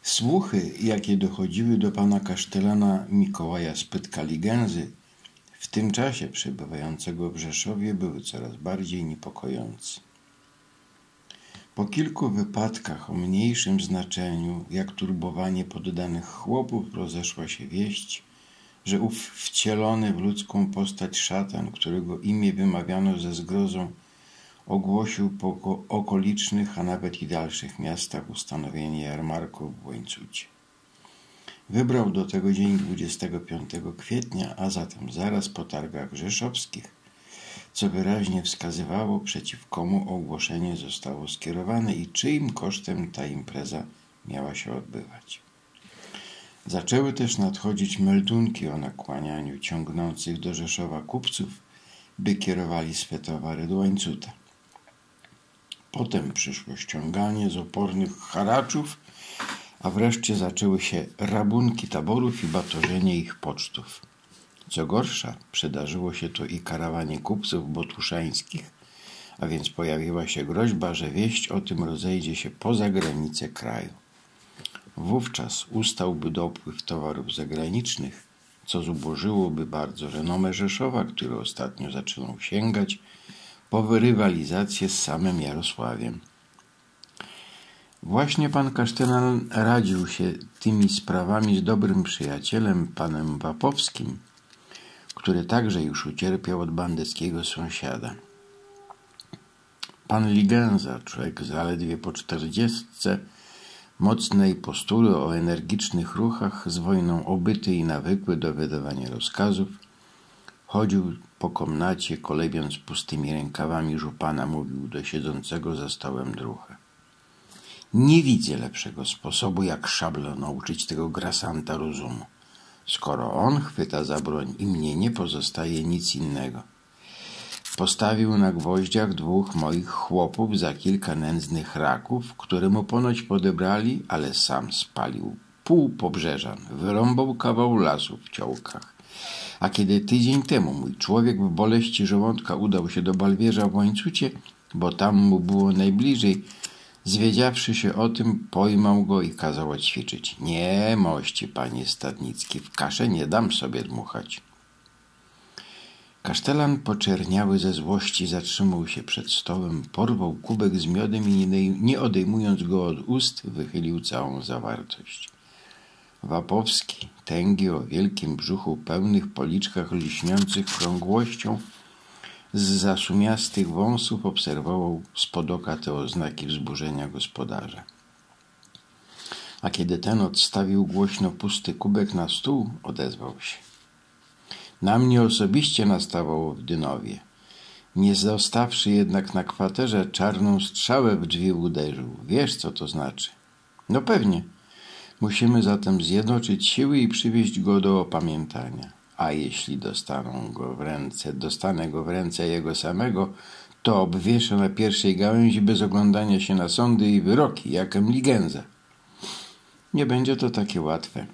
Słuchy, jakie dochodziły do pana kasztelana Mikołaja z Pytkali-Gęzy, w tym czasie przebywającego w Rzeszowie, były coraz bardziej niepokojące. Po kilku wypadkach o mniejszym znaczeniu, jak turbowanie poddanych chłopów, rozeszła się wieść, że ów wcielony w ludzką postać szatan, którego imię wymawiano ze zgrozą, ogłosił po okolicznych, a nawet i dalszych miastach ustanowienie jarmarku w Łańcucie. Wybrał do tego dzień 25 kwietnia, a zatem zaraz po targach rzeszowskich, co wyraźnie wskazywało, przeciw komu ogłoszenie zostało skierowane i czyim kosztem ta impreza miała się odbywać. Zaczęły też nadchodzić meldunki o nakłanianiu ciągnących do Rzeszowa kupców, by kierowali swe towary do Łańcuta. Potem przyszło ściąganie z opornych haraczów, a wreszcie zaczęły się rabunki taborów i batorzenie ich pocztów. Co gorsza, przydarzyło się to i karawanie kupców botuszańskich, a więc pojawiła się groźba, że wieść o tym rozejdzie się poza granice kraju. Wówczas ustałby dopływ towarów zagranicznych, co zubożyłoby bardzo renomę Rzeszowa, który ostatnio zaczynał sięgać po rywalizację z samym Jarosławiem. Właśnie pan kasztelan radził się tymi sprawami z dobrym przyjacielem, panem Wapowskim, który także już ucierpiał od bandyckiego sąsiada. Pan Ligęza, człowiek zaledwie po 40, mocnej postury, o energicznych ruchach, z wojną obyty i nawykły do wydawania rozkazów, chodził po komnacie, kolebiąc pustymi rękawami żupana, mówił do siedzącego za stołem drucha. Nie widzę lepszego sposobu, jak szablą nauczyć tego grasanta rozumu. Skoro on chwyta za broń i mnie nie pozostaje nic innego. Postawił na gwoździach 2 moich chłopów za kilka nędznych raków, które mu ponoć podebrali, ale sam spalił pół pobrzeżan, wyrąbał kawał lasu w Ciołkach. A kiedy tydzień temu mój człowiek w boleści żołądka udał się do Balwierza w Łańcucie, bo tam mu było najbliżej, zwiedziawszy się o tym, pojmał go i kazał odćwiczyć. Nie, mości, panie Stadnicki, w kaszę nie dam sobie dmuchać. Kasztelan poczerniały ze złości zatrzymał się przed stołem, porwał kubek z miodem i nie odejmując go od ust, wychylił całą zawartość. Wapowski, tęgi o wielkim brzuchu, pełnych policzkach lśniących krągłością, z zasumiastych wąsów obserwował spod oka te oznaki wzburzenia gospodarza. A kiedy ten odstawił głośno pusty kubek na stół, odezwał się. Na mnie osobiście nastawało w Dynowie. Nie zostawszy jednak na kwaterze, czarną strzałę w drzwi uderzył. Wiesz, co to znaczy? No pewnie. Musimy zatem zjednoczyć siły i przywieźć go do opamiętania. A jeśli dostanę go w ręce jego samego, to obwieszę na pierwszej gałęzi bez oglądania się na sądy i wyroki, jakem Ligęza. Nie będzie to takie łatwe.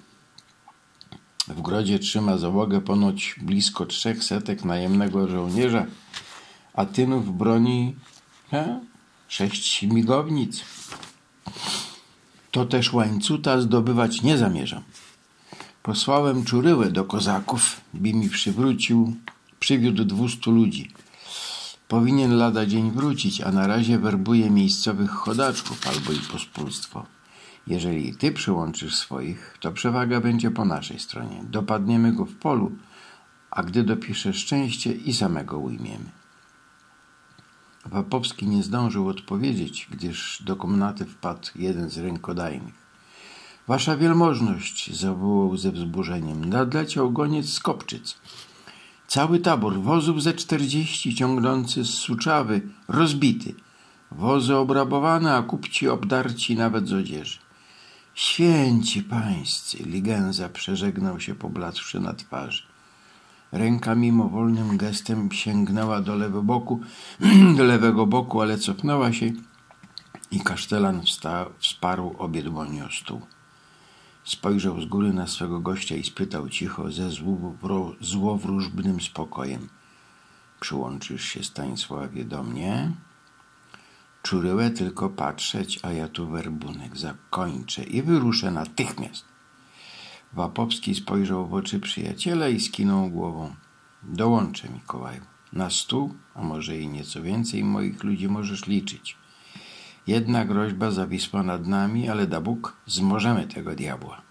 W grodzie trzyma załogę ponoć blisko 300 najemnego żołnierza, a tynów broni 6 śmigownic. To też Łańcuta zdobywać nie zamierzam. Posłałem Czuryłę do kozaków, by mi przywiódł 200 ludzi. Powinien lada dzień wrócić, a na razie werbuje miejscowych chodaczków albo i pospólstwo. Jeżeli ty przyłączysz swoich, to przewaga będzie po naszej stronie. Dopadniemy go w polu, a gdy dopisze szczęście i samego ujmiemy. Wapowski nie zdążył odpowiedzieć, gdyż do komnaty wpadł jeden z rękodajnych. Wasza wielmożność, zawołał ze wzburzeniem, nadleciał goniec z Kopczyc. Cały tabor, wozów ze 40 ciągnący z Suczawy, rozbity. Wozy obrabowane, a kupci obdarci nawet z odzieży. Święci pańscy, Ligęza przeżegnał się pobladłszy na twarzy. Ręka mimowolnym gestem sięgnęła do lewego boku, ale cofnęła się i kasztelan wsparł obie dłonie o stół. Spojrzał z góry na swego gościa i spytał cicho, ze złowróżbnym spokojem. Przyłączysz się, Stanisławie, do mnie? Czuryłę tylko patrzeć, a ja tu werbunek zakończę i wyruszę natychmiast. Łapowski spojrzał w oczy przyjaciela i skinął głową. Dołączę, Mikołaju. Na 100, a może i nieco więcej moich ludzi możesz liczyć. Jedna groźba zawisła nad nami, ale da Bóg, zmożemy tego diabła.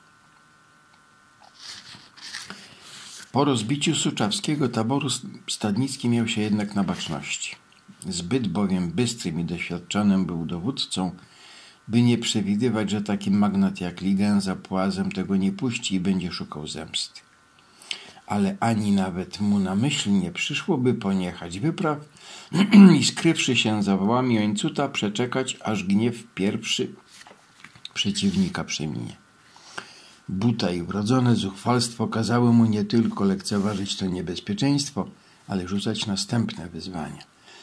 Po rozbiciu suczawskiego taboru Stadnicki miał się jednak na baczności. Zbyt bowiem bystrym i doświadczonym był dowódcą, by nie przewidywać, że taki magnat jak Ligenza płazem tego nie puści i będzie szukał zemsty. Ale ani nawet mu na myśl nie przyszłoby poniechać wypraw i skrywszy się za wałami łańcuta przeczekać, aż gniew pierwszy przeciwnika przeminie. Buta i wrodzone zuchwalstwo kazały mu nie tylko lekceważyć to niebezpieczeństwo, ale rzucać następne wyzwania.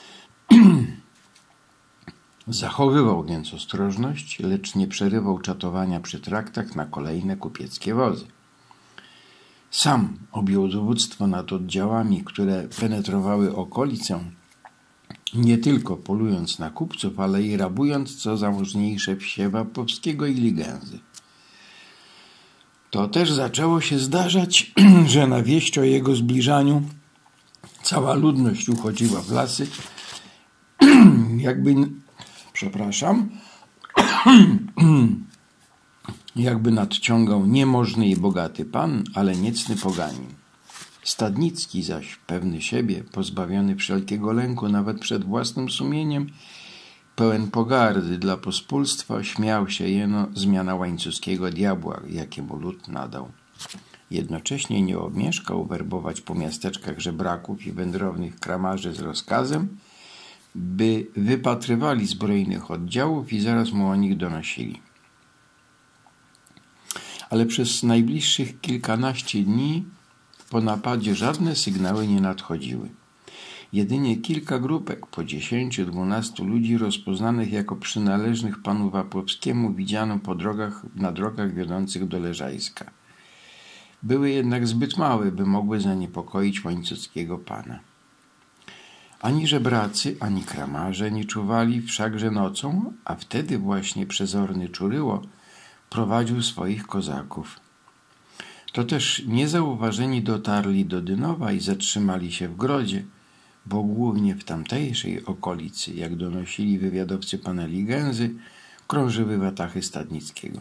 Zachowywał więc ostrożność, lecz nie przerywał czatowania przy traktach na kolejne kupieckie wozy. Sam objął dowództwo nad oddziałami, które penetrowały okolicę, nie tylko polując na kupców, ale i rabując co zamożniejsze wsie Łapowskiego i Ligenzy. To też zaczęło się zdarzać, że na wieść o jego zbliżaniu cała ludność uchodziła w lasy, jakby nadciągał niemożny i bogaty pan, ale niecny poganin. Stadnicki zaś, pewny siebie, pozbawiony wszelkiego lęku nawet przed własnym sumieniem, pełen pogardy dla pospólstwa, śmiał się jeno zmiana łańcuskiego diabła, jakiemu lud nadał. Jednocześnie nie omieszkał werbować po miasteczkach żebraków i wędrownych kramarzy z rozkazem, by wypatrywali zbrojnych oddziałów i zaraz mu o nich donosili. Ale przez najbliższych kilkanaście dni po napadzie żadne sygnały nie nadchodziły. Jedynie kilka grupek po 10-12 ludzi rozpoznanych jako przynależnych panu Łapowskiemu widziano na drogach wiodących do Leżajska. Były jednak zbyt małe, by mogły zaniepokoić łańcuckiego pana. Ani żebracy, ani kramarze nie czuwali wszakże nocą, a wtedy właśnie przezorny Czuryło prowadził swoich kozaków. To też niezauważeni dotarli do Dynowa i zatrzymali się w Grodzie, bo głównie w tamtejszej okolicy, jak donosili wywiadowcy pana Ligenzy, krążyły watachy Stadnickiego.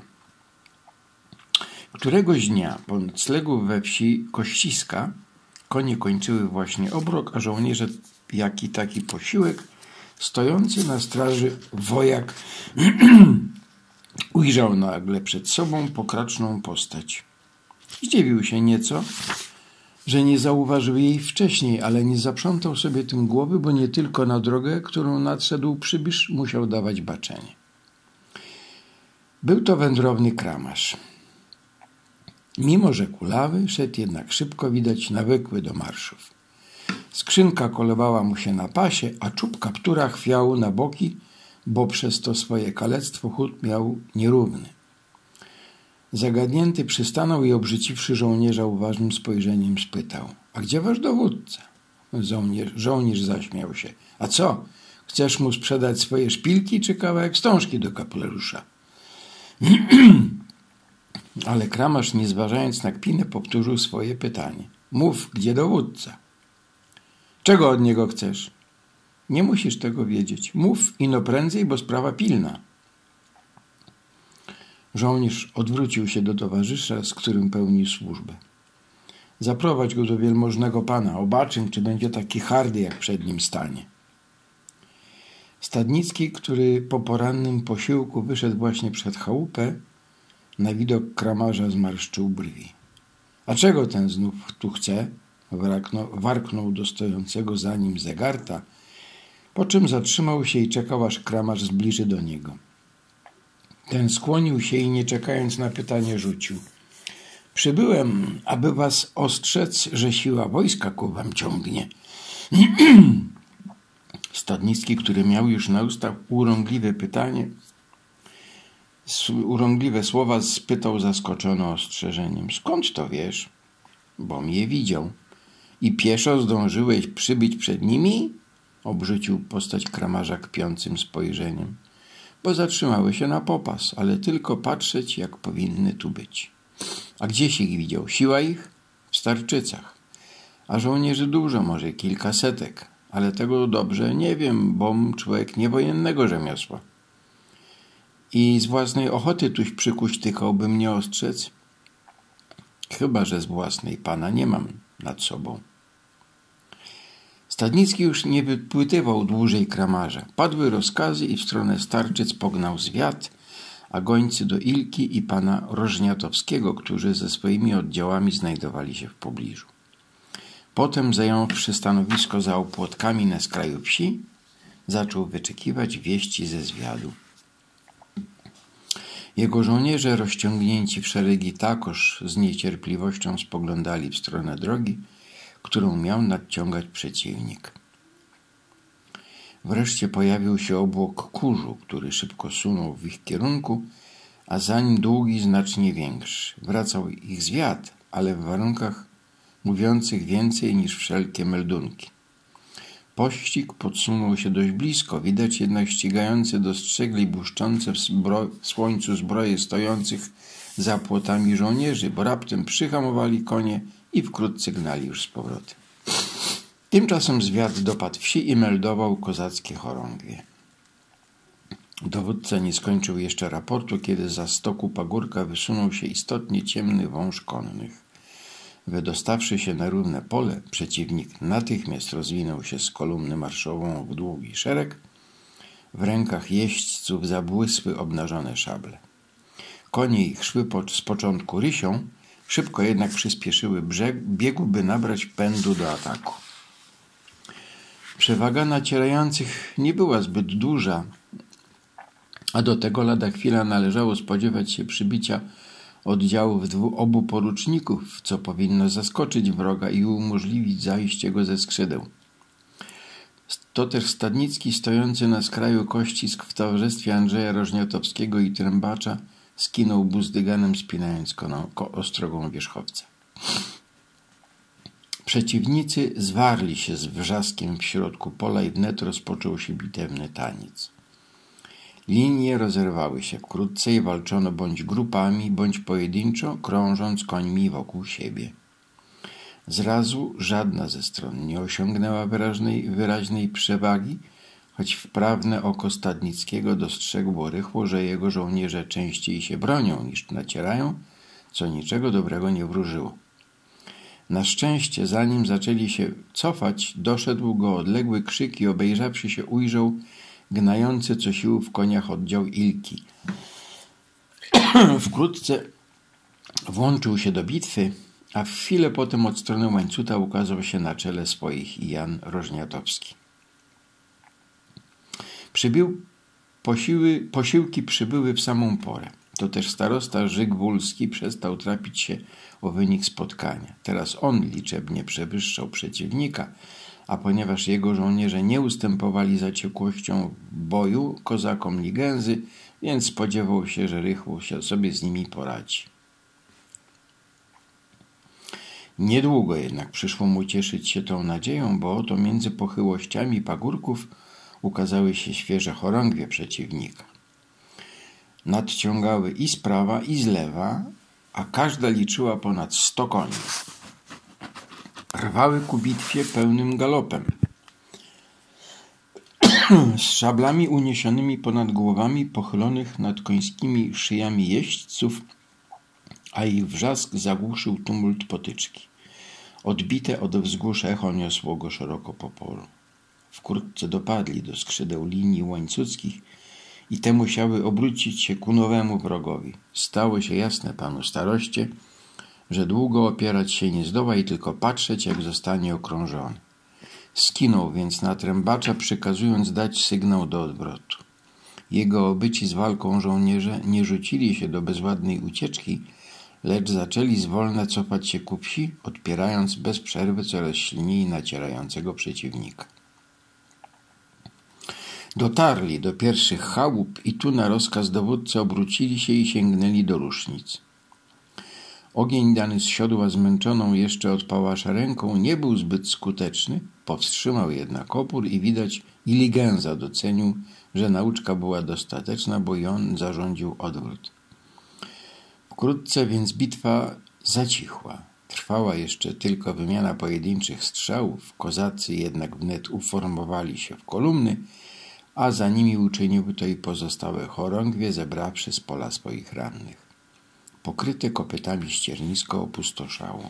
Któregoś dnia po noclegu we wsi Kościska konie kończyły właśnie obrok, a żołnierze jaki taki posiłek, stojący na straży wojak ujrzał nagle przed sobą pokraczną postać. Zdziwił się nieco, że nie zauważył jej wcześniej, ale nie zaprzątał sobie tym głowy, bo nie tylko na drogę, którą nadszedł przybysz, musiał dawać baczenie. Był to wędrowny kramarz. Mimo że kulawy, szedł jednak szybko, widać nawykły do marszów. Skrzynka kolebała mu się na pasie, a czub kaptura chwiał na boki, bo przez to swoje kalectwo chód miał nierówny. Zagadnięty przystanął i obrzyciwszy żołnierza uważnym spojrzeniem spytał: a gdzie wasz dowódca? Żołnierz zaśmiał się: a co, chcesz mu sprzedać swoje szpilki czy kawałek wstążki do kapelusza? Ale kramarz, nie zważając na kpinę, powtórzył swoje pytanie: mów, gdzie dowódca? Czego od niego chcesz? Nie musisz tego wiedzieć. Mów ino prędzej, bo sprawa pilna. Żołnierz odwrócił się do towarzysza, z którym pełnił służbę. Zaprowadź go do wielmożnego pana. Obaczę, czy będzie taki hardy, jak przed nim stanie. Stadnicki, który po porannym posiłku wyszedł właśnie przed chałupę, na widok kramarza zmarszczył brwi. A czego ten znów tu chce? Warknął do stojącego za nim zegarta, po czym zatrzymał się i czekał, aż kramarz zbliży do niego. Ten skłonił się i nie czekając na pytanie rzucił: przybyłem, aby was ostrzec, że siła wojska ku wam ciągnie. Stadnicki, który miał już na ustach urągliwe słowa, spytał zaskoczony ostrzeżeniem: skąd to wiesz? Bom je widział. I pieszo zdążyłeś przybyć przed nimi? obrzucił postać kramarza kpiącym spojrzeniem, bo zatrzymały się na popas, ale tylko patrzeć, jak powinny tu być. A gdzieś ich widział? Siła ich? W Starczycach. A żołnierzy dużo, może kilkasetek, ale tego dobrze nie wiem, bom człowiek niewojennego rzemiosła. I z własnej ochoty tuś przykuśtykałby mnie ostrzec? Chyba że z własnej pana nie mam nad sobą. Stadnicki już nie wypłytywał dłużej kramarza. Padły rozkazy i w stronę Starczyc pognał zwiad, a gońcy do Ilki i pana Rożniatowskiego, którzy ze swoimi oddziałami znajdowali się w pobliżu. Potem, zająwszy stanowisko za opłotkami na skraju wsi, zaczął wyczekiwać wieści ze zwiadu. Jego żołnierze, rozciągnięci w szeregi, takoż z niecierpliwością spoglądali w stronę drogi, którą miał nadciągać przeciwnik. Wreszcie pojawił się obłok kurzu, który szybko sunął w ich kierunku, a za nim długi, znacznie większy. Wracał ich zwiad, ale w warunkach mówiących więcej niż wszelkie meldunki. Pościg podsunął się dość blisko, widać jednak ścigający dostrzegli błyszczące w słońcu zbroje stojących za płotami żołnierzy, bo raptem przyhamowali konie i wkrótce gnali już z powrotem. Tymczasem zwiad dopadł wsi i meldował kozackie chorągwie. Dowódca nie skończył jeszcze raportu, kiedy za stoku pagórka wysunął się istotnie ciemny wąż konnych. Wydostawszy się na równe pole, przeciwnik natychmiast rozwinął się z kolumny marszową w długi szereg. W rękach jeźdźców zabłysły obnażone szable. Konie ich szły z początku rysią, szybko jednak przyspieszyły biegu, by nabrać pędu do ataku. Przewaga nacierających nie była zbyt duża, a do tego lada chwila należało spodziewać się przybicia oddziałów obu poruczników, co powinno zaskoczyć wroga i umożliwić zajście go ze skrzydeł. To też Stadnicki, stojący na skraju kościsk w towarzystwie Andrzeja Rożniatowskiego i Trębacza, skinął buzdyganem, spinając ostrogą wierzchowca. Przeciwnicy zwarli się z wrzaskiem w środku pola i wnet rozpoczął się bitewny taniec. Linie rozerwały się wkrótce i walczono bądź grupami, bądź pojedynczo, krążąc końmi wokół siebie. Zrazu żadna ze stron nie osiągnęła wyraźnej przewagi, choć wprawne oko Stadnickiego dostrzegło rychło, że jego żołnierze częściej się bronią niż nacierają, co niczego dobrego nie wróżyło. Na szczęście, zanim zaczęli się cofać, doszedł go odległy krzyk i obejrzawszy się ujrzał gnający co sił w koniach oddział Ilki. Wkrótce włączył się do bitwy, a w chwilę potem od strony Łańcuta ukazał się na czele swoich i Jan Rożniatowski. Posiłki przybyły w samą porę. To też starosta Żygwólski przestał trapić się o wynik spotkania. Teraz on liczebnie przewyższał przeciwnika, a ponieważ jego żołnierze nie ustępowali zaciekłością w boju kozakom Ligęzy, więc spodziewał się, że rychło się sobie z nimi poradzi. Niedługo jednak przyszło mu cieszyć się tą nadzieją, bo oto między pochyłościami pagórków ukazały się świeże chorągwie przeciwnika. Nadciągały i z prawa, i z lewa, a każda liczyła ponad 100 koni. Rwały ku bitwie pełnym galopem. Z szablami uniesionymi ponad głowami pochylonych nad końskimi szyjami jeźdźców, a ich wrzask zagłuszył tumult potyczki. Odbite od wzgórz echo niosło go szeroko po polu. Wkrótce dopadli do skrzydeł linii łańcuckich i te musiały obrócić się ku nowemu wrogowi. Stało się jasne panu staroście, że długo opierać się nie zdoła i tylko patrzeć, jak zostanie okrążony. Skinął więc na Trębacza, przykazując dać sygnał do odwrotu. Jego obyci z walką żołnierze nie rzucili się do bezładnej ucieczki, lecz zaczęli zwolna cofać się ku wsi, odpierając bez przerwy coraz silniej nacierającego przeciwnika. Dotarli do pierwszych chałup i tu na rozkaz dowódcy obrócili się i sięgnęli do rusznic. Ogień dany z siodła zmęczoną jeszcze od pałasza ręką nie był zbyt skuteczny, powstrzymał jednak opór i widać Iligenza docenił, że nauczka była dostateczna, bo i on zarządził odwrót. Wkrótce więc bitwa zacichła. Trwała jeszcze tylko wymiana pojedynczych strzałów, kozacy jednak wnet uformowali się w kolumny, a za nimi uczyniły to i pozostałe chorągwie, zebrawszy z pola swoich rannych. Pokryte kopytami ściernisko opustoszało.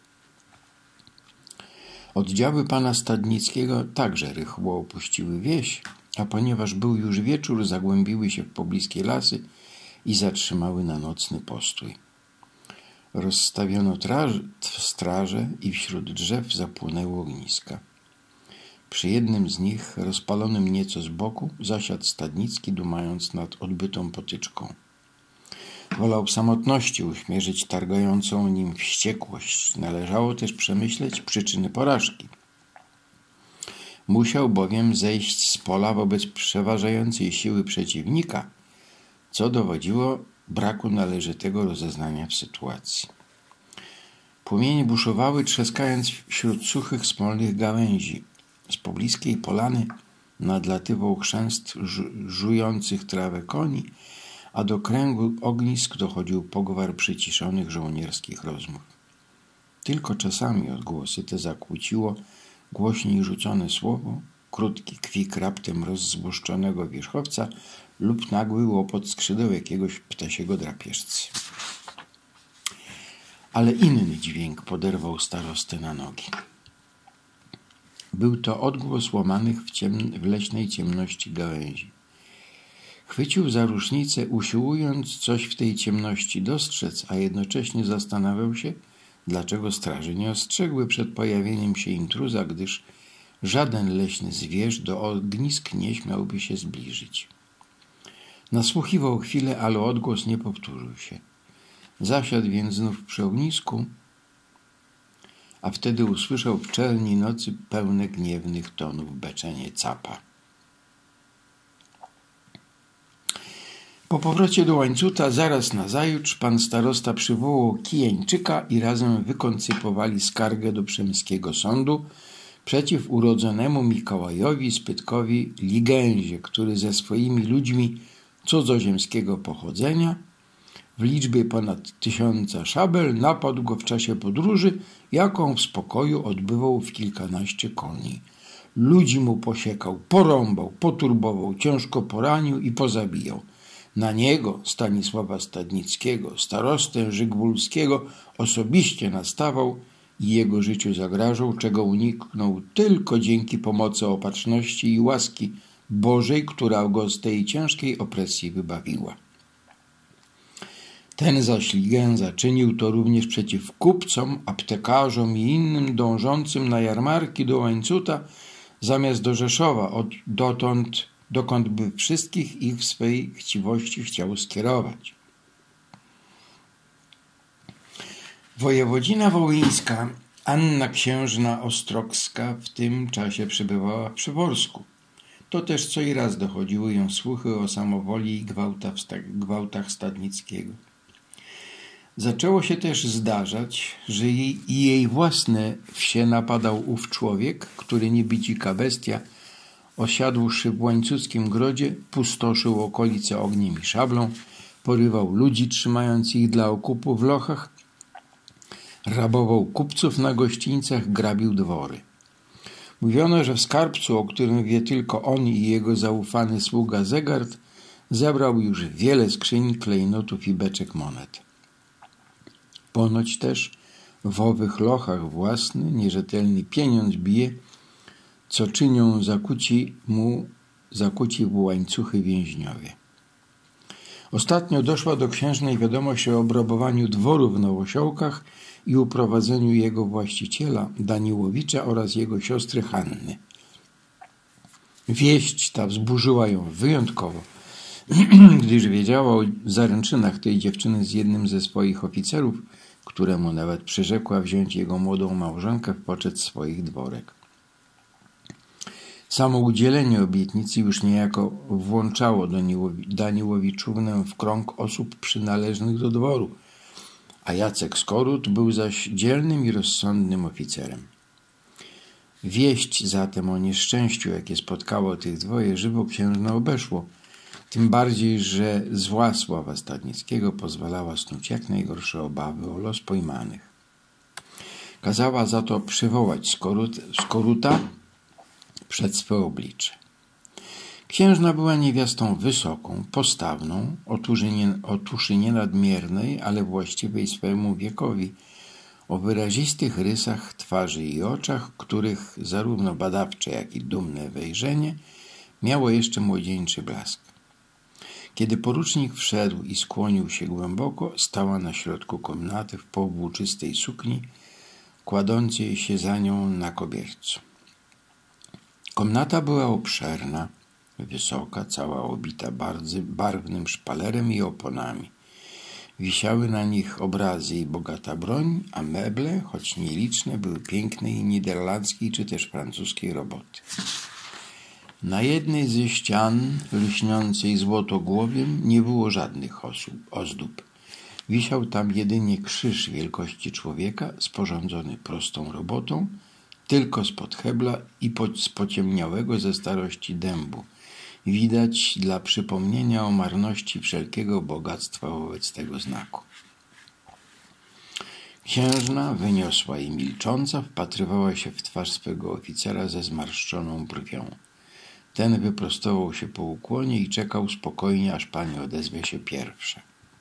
Oddziały pana Stadnickiego także rychło opuściły wieś, a ponieważ był już wieczór, zagłębiły się w pobliskie lasy i zatrzymały na nocny postój. Rozstawiono straże i wśród drzew zapłonęły ogniska. Przy jednym z nich, rozpalonym nieco z boku, zasiadł Stadnicki, dumając nad odbytą potyczką. Wolał w samotności uśmierzyć targającą nim wściekłość. Należało też przemyśleć przyczyny porażki. Musiał bowiem zejść z pola wobec przeważającej siły przeciwnika, co dowodziło braku należytego rozeznania w sytuacji. Płomienie buszowały, trzaskając wśród suchych, smolnych gałęzi. Z pobliskiej polany nadlatywał chrzęst żujących trawę koni, a do kręgu ognisk dochodził pogwar przyciszonych żołnierskich rozmów. Tylko czasami odgłosy te zakłóciło głośniej rzucone słowo, krótki kwik raptem rozzłoszczonego wierzchowca lub nagły łopot skrzydeł jakiegoś ptasiego drapieżcy. Ale inny dźwięk poderwał starostę na nogi. Był to odgłos łamanych w leśnej ciemności gałęzi. Chwycił za różnicę, usiłując coś w tej ciemności dostrzec, a jednocześnie zastanawiał się, dlaczego straży nie ostrzegły przed pojawieniem się intruza, gdyż żaden leśny zwierz do ognisk nie śmiałby się zbliżyć. Nasłuchiwał chwilę, ale odgłos nie powtórzył się. Zasiadł więc znów przy ognisku, a wtedy usłyszał w czerni nocy pełne gniewnych tonów beczenie capa. Po powrocie do Łańcuta zaraz nazajutrz pan starosta przywołał Kijańczyka i razem wykoncypowali skargę do przemyskiego sądu przeciw urodzonemu Mikołajowi Spytkowi Ligęzie, który ze swoimi ludźmi cudzoziemskiego pochodzenia w liczbie ponad 1000 szabel napadł go w czasie podróży, jaką w spokoju odbywał w kilkanaście koni. Ludzi mu posiekał, porąbał, poturbował, ciężko poranił i pozabijał. Na niego, Stanisława Stadnickiego, starostę żygwólskiego, osobiście nastawał i jego życiu zagrażał, czego uniknął tylko dzięki pomocy opatrzności i łaski Bożej, która go z tej ciężkiej opresji wybawiła. Ten zaś Ligęza czynił to również przeciw kupcom, aptekarzom i innym dążącym na jarmarki do Łańcuta, zamiast do Rzeszowa, dokąd by wszystkich ich w swej chciwości chciał skierować. Wojewodzina wołyńska, Anna Księżna Ostrogska, w tym czasie przebywała w Przeworsku. To też co i raz dochodziły ją słuchy o samowoli i gwałtach Stadnickiego. Zaczęło się też zdarzać, że jej własne wsie napadał ów człowiek, który niby dzika bestia, osiadłszy w łańcuckim grodzie, pustoszył okolice ogniem i szablą, porywał ludzi, trzymając ich dla okupu w lochach, rabował kupców na gościńcach, grabił dwory. Mówiono, że w skarbcu, o którym wie tylko on i jego zaufany sługa Zegard, zebrał już wiele skrzyń, klejnotów i beczek monet. Ponoć też w owych lochach własny, nierzetelny pieniądz bije, co czynią zakuci w łańcuchy więźniowie. Ostatnio doszła do księżnej wiadomość o obrabowaniu dworu w Nowosiołkach i uprowadzeniu jego właściciela, Daniłowicza, oraz jego siostry Hanny. Wieść ta wzburzyła ją wyjątkowo, gdyż wiedziała o zaręczynach tej dziewczyny z jednym ze swoich oficerów, któremu nawet przyrzekła wziąć jego młodą małżonkę w poczet swoich dworek. Samo udzielenie obietnicy już niejako włączało Daniłowiczównę w krąg osób przynależnych do dworu, a Jacek Skorut był zaś dzielnym i rozsądnym oficerem. Wieść zatem o nieszczęściu, jakie spotkało tych dwoje, żywo księżnę obeszło, tym bardziej, że zła sława Stadnickiego pozwalała snuć jak najgorsze obawy o los pojmanych. Kazała za to przywołać Skoruta przed swe oblicze. Księżna była niewiastą wysoką, postawną, o tuszy nienadmiernej, ale właściwej swemu wiekowi, o wyrazistych rysach twarzy i oczach, których zarówno badawcze, jak i dumne wejrzenie miało jeszcze młodzieńczy blask. Kiedy porucznik wszedł i skłonił się głęboko, stała na środku komnaty w powłóczystej sukni, kładącej się za nią na kobiercu. Komnata była obszerna, wysoka, cała obita barwnym szpalerem i oponami. Wisiały na nich obrazy i bogata broń, a meble, choć nieliczne, były pięknej niderlandzkiej czy też francuskiej roboty. Na jednej ze ścian, lśniącej złotogłowiem, nie było żadnych ozdób. Wisiał tam jedynie krzyż wielkości człowieka, sporządzony prostą robotą, tylko spod hebla i z pociemniałego ze starości dębu. Widać dla przypomnienia o marności wszelkiego bogactwa wobec tego znaku. Księżna, wyniosła i milcząca, wpatrywała się w twarz swego oficera ze zmarszczoną brwią. Ten wyprostował się po ukłonie i czekał spokojnie, aż pani odezwie się pierwsza.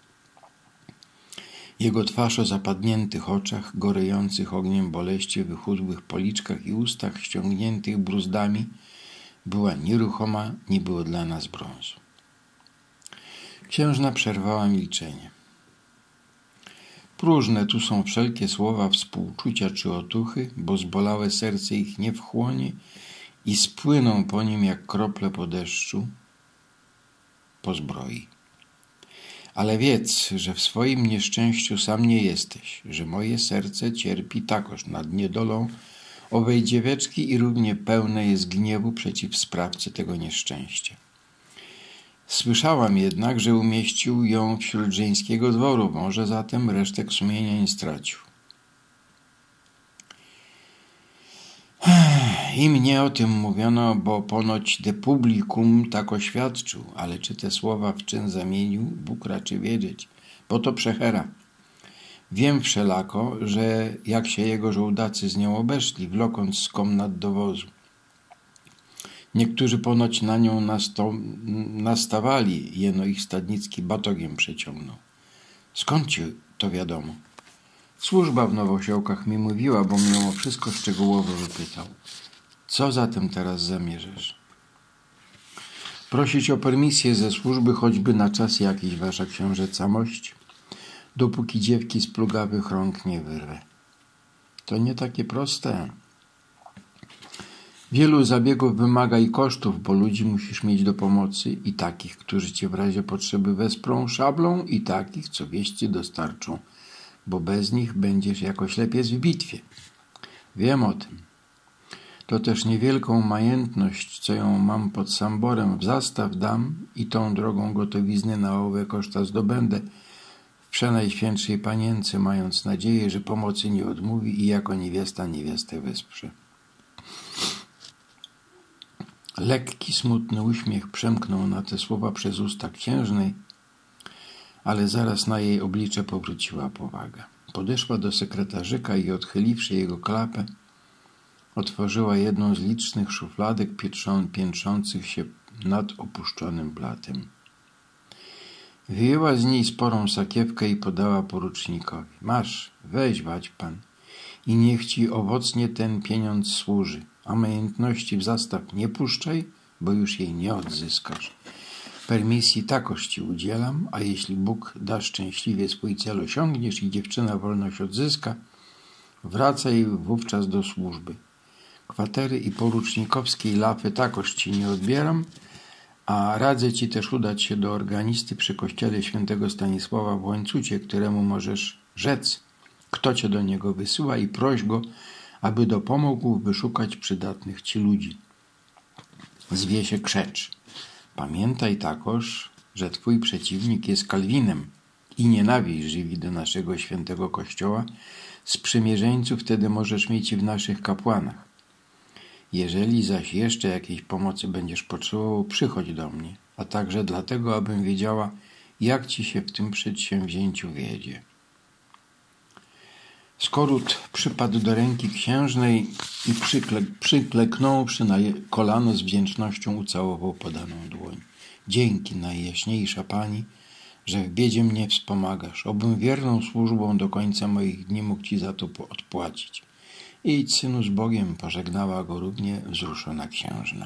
Jego twarz o zapadniętych oczach, gorejących ogniem boleści, wychudłych policzkach i ustach ściągniętych bruzdami, była nieruchoma, niby odlana z brązu. Księżna przerwała milczenie. Próżne tu są wszelkie słowa współczucia czy otuchy, bo zbolałe serce ich nie wchłonie i spłyną po nim jak krople po deszczu, po zbroi. Ale wiedz, że w swoim nieszczęściu sam nie jesteś, że moje serce cierpi takoż nad niedolą owej dzieweczki i równie pełne jest gniewu przeciw sprawcy tego nieszczęścia. Słyszałam jednak, że umieścił ją wśród żeńskiego dworu, może zatem resztek sumienia nie stracił. I mnie o tym mówiono, bo ponoć de publicum tak oświadczył, ale czy te słowa w czyn zamienił, Bóg raczy wiedzieć, bo to przechera. Wiem wszelako, że jak się jego żołdacy z nią obeszli, wlokąc z komnat do wozu. Niektórzy ponoć na nią nastawali, jeno ich Stadnicki batogiem przeciągnął. Skąd ci to wiadomo? Służba w Nowosiołkach mi mówiła, bo mnie o wszystko szczegółowo wypytał. Co zatem teraz zamierzasz? Prosić o permisję ze służby, choćby na czas jakiś, wasza książęcamość, dopóki dziewki z plugawych rąk nie wyrwę. To nie takie proste. Wielu zabiegów wymaga i kosztów, bo ludzi musisz mieć do pomocy i takich, którzy cię w razie potrzeby wesprą szablą i takich, co wieści dostarczą, bo bez nich będziesz jako ślepiec w bitwie. Wiem o tym. To też niewielką majętność, co ją mam pod samborem, w zastaw dam i tą drogą gotowizny na owe koszta zdobędę w przenajświętszej panience, mając nadzieję, że pomocy nie odmówi i jako niewiasta niewiastę wesprze. Lekki, smutny uśmiech przemknął na te słowa przez usta księżnej, ale zaraz na jej oblicze powróciła powaga. Podeszła do sekretarzyka i odchyliwszy jego klapę, otworzyła jedną z licznych szufladek piętrzących się nad opuszczonym blatem. Wyjęła z niej sporą sakiewkę i podała porucznikowi. Masz, weź wać pan i niech ci owocnie ten pieniądz służy, a majątności w zastaw nie puszczaj, bo już jej nie odzyskasz. Permisji takoż ci udzielam, a jeśli Bóg da szczęśliwie swój cel osiągniesz i dziewczyna wolność odzyska, wracaj wówczas do służby. Kwatery i porucznikowskiej lafy takoż ci nie odbieram, a radzę ci też udać się do organisty przy kościele świętego Stanisława w Łańcucie, któremu możesz rzec, kto cię do niego wysyła i proś go, aby dopomógł wyszukać przydatnych ci ludzi. Zwie się Krzecz. Pamiętaj takoż, że twój przeciwnik jest Kalwinem i nienawiść żywi do naszego świętego kościoła. Sprzymierzeńców wtedy możesz mieć i w naszych kapłanach. Jeżeli zaś jeszcze jakiejś pomocy będziesz potrzebował, przychodź do mnie, a także dlatego, abym wiedziała, jak ci się w tym przedsięwzięciu wiedzie. Skorut przypadł do ręki księżnej i przykleknąwszy na kolano z wdzięcznością ucałował podaną dłoń. Dzięki, najjaśniejsza Pani, że w biedzie mnie wspomagasz. Obym wierną służbą do końca moich dni mógł Ci za to odpłacić. Idź, synu, z Bogiem, pożegnała go równie wzruszona księżna.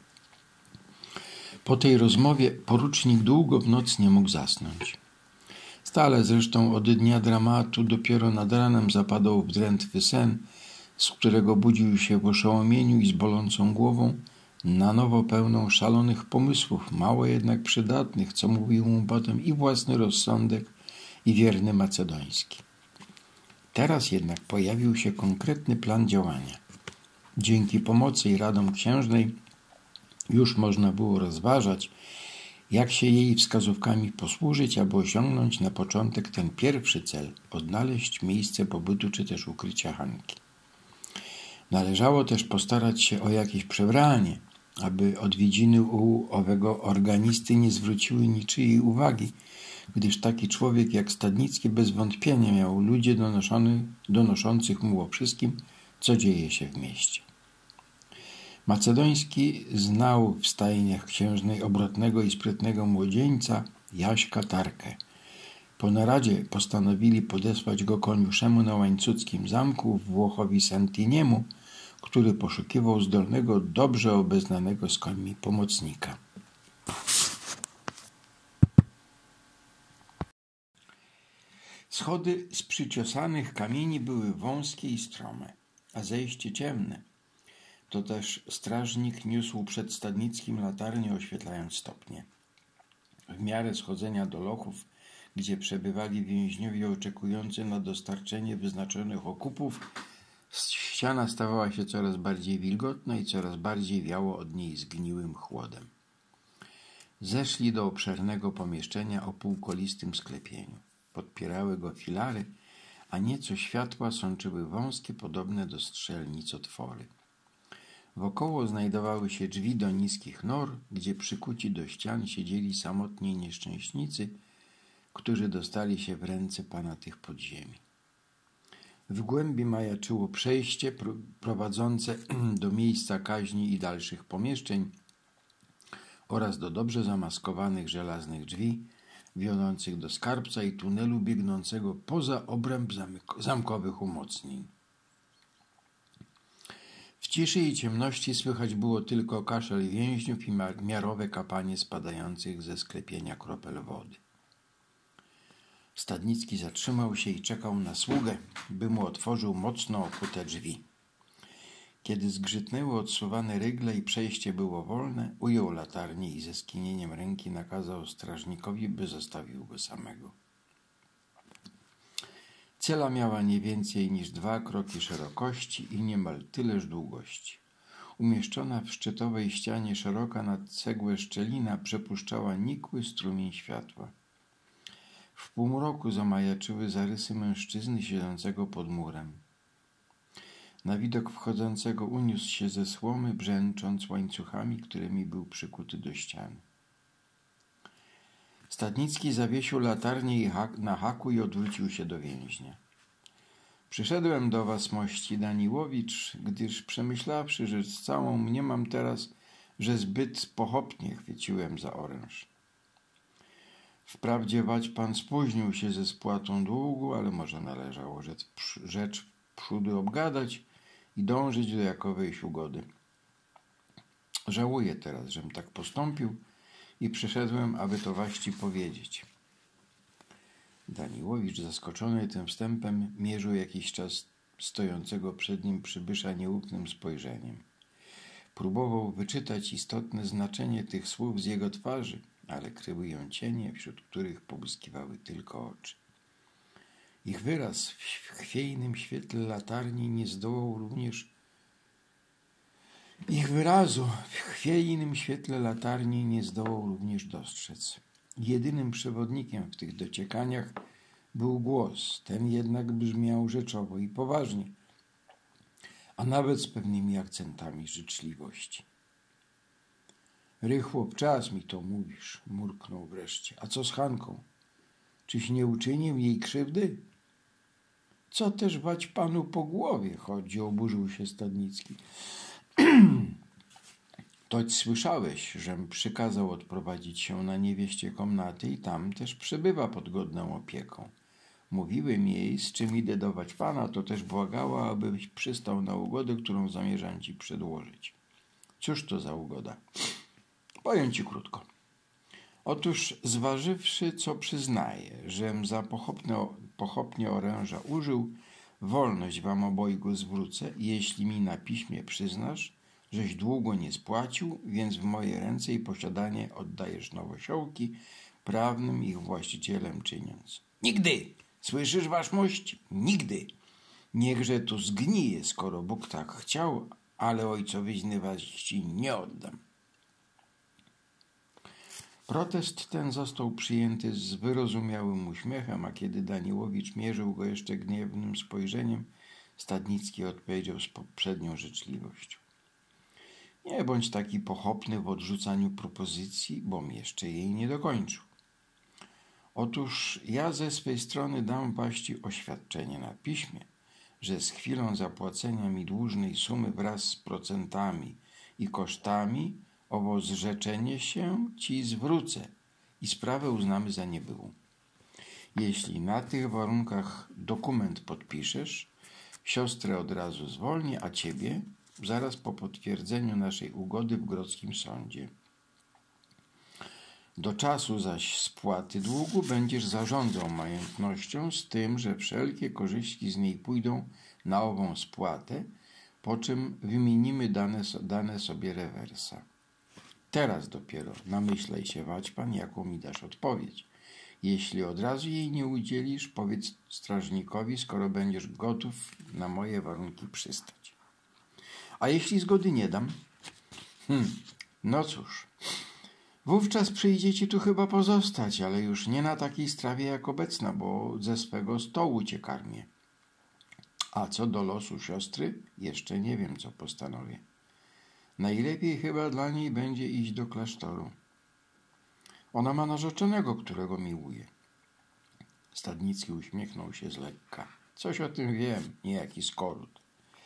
Po tej rozmowie porucznik długo w noc nie mógł zasnąć. Stale zresztą od dnia dramatu dopiero nad ranem zapadał w drętwy sen, z którego budził się w oszołomieniu i z bolącą głową, na nowo pełną szalonych pomysłów, mało jednak przydatnych, co mówił mu potem i własny rozsądek, i wierny Macedoński. Teraz jednak pojawił się konkretny plan działania. Dzięki pomocy i radom księżnej już można było rozważać, jak się jej wskazówkami posłużyć, aby osiągnąć na początek ten pierwszy cel – odnaleźć miejsce pobytu czy też ukrycia Hanki. Należało też postarać się o jakieś przebranie, aby odwiedziny u owego organisty nie zwróciły niczyjej uwagi, gdyż taki człowiek jak Stadnicki bez wątpienia miał ludzi donoszących mu o wszystkim, co dzieje się w mieście. Macedoński znał w stajniach księżnej obrotnego i sprytnego młodzieńca Jaśka Tarkę. Po naradzie postanowili podesłać go koniuszemu na łańcuckim zamku Włochowi Santiniemu, który poszukiwał zdolnego, dobrze obeznanego z końmi pomocnika. Schody z przyciosanych kamieni były wąskie i strome, a zejście ciemne. To też strażnik niósł przed Stadnickim latarnię, oświetlając stopnie. W miarę schodzenia do lochów, gdzie przebywali więźniowie oczekujący na dostarczenie wyznaczonych okupów, ściana stawała się coraz bardziej wilgotna i coraz bardziej wiało od niej zgniłym chłodem. Zeszli do obszernego pomieszczenia o półkolistym sklepieniu. Podpierały go filary, a nieco światła sączyły wąskie, podobne do strzelnic otwory. Wokoło znajdowały się drzwi do niskich nor, gdzie przykuci do ścian siedzieli samotni nieszczęśnicy, którzy dostali się w ręce pana tych podziemi. W głębi majaczyło przejście prowadzące do miejsca kaźni i dalszych pomieszczeń oraz do dobrze zamaskowanych żelaznych drzwi wiodących do skarbca i tunelu biegnącego poza obręb zamkowych umocnień. W ciszy i ciemności słychać było tylko kaszel więźniów i miarowe kapanie spadających ze sklepienia kropel wody. Stadnicki zatrzymał się i czekał na sługę, by mu otworzył mocno okute drzwi. Kiedy zgrzytnęły odsuwane rygle i przejście było wolne, ujął latarnię i ze skinieniem ręki nakazał strażnikowi, by zostawił go samego. Cela miała nie więcej niż 2 kroki szerokości i niemal tyleż długości. Umieszczona w szczytowej ścianie szeroka na cegłę szczelina przepuszczała nikły strumień światła. W półmroku zamajaczyły zarysy mężczyzny siedzącego pod murem. Na widok wchodzącego uniósł się ze słomy, brzęcząc łańcuchami, którymi był przykuty do ściany. Stadnicki zawiesił latarnię na haku i odwrócił się do więźnia. Przyszedłem do was, mości Daniłowicz, gdyż przemyślawszy, że z całą mniemam teraz, że zbyt pochopnie chwyciłem za oręż. Wprawdzie wać pan spóźnił się ze spłatą długu, ale może należało rzecz wprzódy obgadać i dążyć do jakowejś ugody. Żałuję teraz, żem tak postąpił i przyszedłem, aby to waści powiedzieć. Daniłowicz, zaskoczony tym wstępem, mierzył jakiś czas stojącego przed nim przybysza nieufnym spojrzeniem. Próbował wyczytać istotne znaczenie tych słów z jego twarzy, ale kryły ją cienie, wśród których pobłyskiwały tylko oczy. Ich wyraz w chwiejnym świetle latarni nie zdołał również dostrzec. Jedynym przewodnikiem w tych dociekaniach był głos, ten jednak brzmiał rzeczowo i poważnie, a nawet z pewnymi akcentami życzliwości. Rychło, czas mi to mówisz, murknął wreszcie. A co z Hanką? Czyś nie uczynił jej krzywdy? Co też wać panu po głowie chodzi, oburzył się Stadnicki. Toć słyszałeś, żem przykazał odprowadzić się na niewieście komnaty i tam też przebywa pod godną opieką. Mówiłem jej, z czym idę dować pana, to też błagała, abyś przystał na ugodę, którą zamierzam ci przedłożyć. Cóż to za ugoda? Powiem ci krótko. Otóż zważywszy, co przyznaję, żem za pochopnie oręża użył, wolność wam obojgu zwrócę, jeśli mi na piśmie przyznasz, żeś długo nie spłacił, więc w moje ręce i posiadanie oddajesz nowosiołki, prawnym ich właścicielem czyniąc. Nigdy! Słyszysz, waszmość? Nigdy! Niechże to zgnije, skoro Bóg tak chciał, ale ojcowyzny was ci nie oddam. Protest ten został przyjęty z wyrozumiałym uśmiechem, a kiedy Daniłowicz mierzył go jeszcze gniewnym spojrzeniem, Stadnicki odpowiedział z poprzednią życzliwością. Nie bądź taki pochopny w odrzucaniu propozycji, bom jeszcze jej nie dokończył. Otóż ja ze swej strony dam waści oświadczenie na piśmie, że z chwilą zapłacenia mi dłużnej sumy wraz z procentami i kosztami owo zrzeczenie się ci zwrócę i sprawę uznamy za niebyłą. Jeśli na tych warunkach dokument podpiszesz, siostrę od razu zwolnię, a ciebie zaraz po potwierdzeniu naszej ugody w grodzkim sądzie. Do czasu zaś spłaty długu będziesz zarządzał majątnością z tym, że wszelkie korzyści z niej pójdą na ową spłatę, po czym wymienimy dane sobie rewersa. Teraz dopiero namyślaj się, waćpan, jaką mi dasz odpowiedź. Jeśli od razu jej nie udzielisz, powiedz strażnikowi, skoro będziesz gotów na moje warunki przystać. A jeśli zgody nie dam? No cóż, wówczas przyjdzie ci tu chyba pozostać, ale już nie na takiej strawie jak obecna, bo ze swego stołu cię karmię. A co do losu siostry, jeszcze nie wiem, co postanowię. Najlepiej chyba dla niej będzie iść do klasztoru. Ona ma narzeczonego, którego miłuje. Stadnicki uśmiechnął się z lekka. Coś o tym wiem, niejaki Skorut.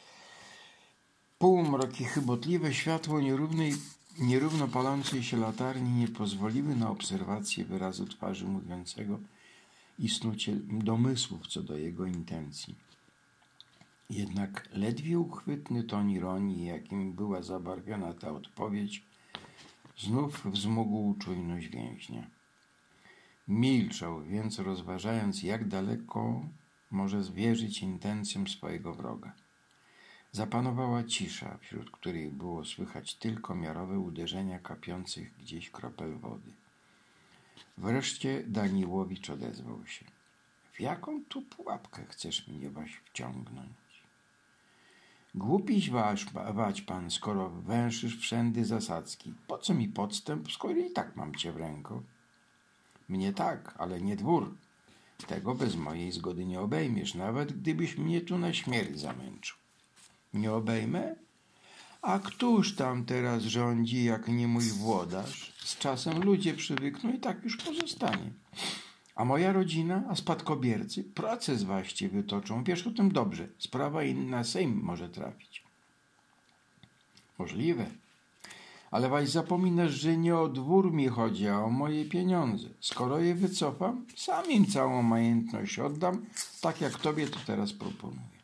Półmrok i chybotliwe światło nierówno palącej się latarni nie pozwoliły na obserwację wyrazu twarzy mówiącego i snucie domysłów co do jego intencji. Jednak ledwie uchwytny ton ironii, jakim była zabarwiona ta odpowiedź, znów wzmógł czujność więźnia. Milczał, więc rozważając, jak daleko może zwierzyć intencjom swojego wroga. Zapanowała cisza, wśród której było słychać tylko miarowe uderzenia kapiących gdzieś kropel wody. Wreszcie Daniłowicz odezwał się. W jaką tu pułapkę chcesz mnie wciągnąć? Głupiś wać pan, skoro węszysz wszędy zasadzki. Po co mi podstęp, skoro i tak mam cię w ręku? Mnie tak, ale nie dwór. Tego bez mojej zgody nie obejmiesz, nawet gdybyś mnie tu na śmierć zamęczył. Nie obejmę? A któż tam teraz rządzi, jak nie mój włodarz? Z czasem ludzie przywykną i tak już pozostanie. A moja rodzina, a spadkobiercy proces waście wytoczą. Wiesz o tym dobrze. Sprawa na Sejm może trafić. Możliwe. Ale waś zapominasz, że nie o dwór mi chodzi, a o moje pieniądze. Skoro je wycofam, sam im całą majętność oddam, tak jak tobie to teraz proponuję.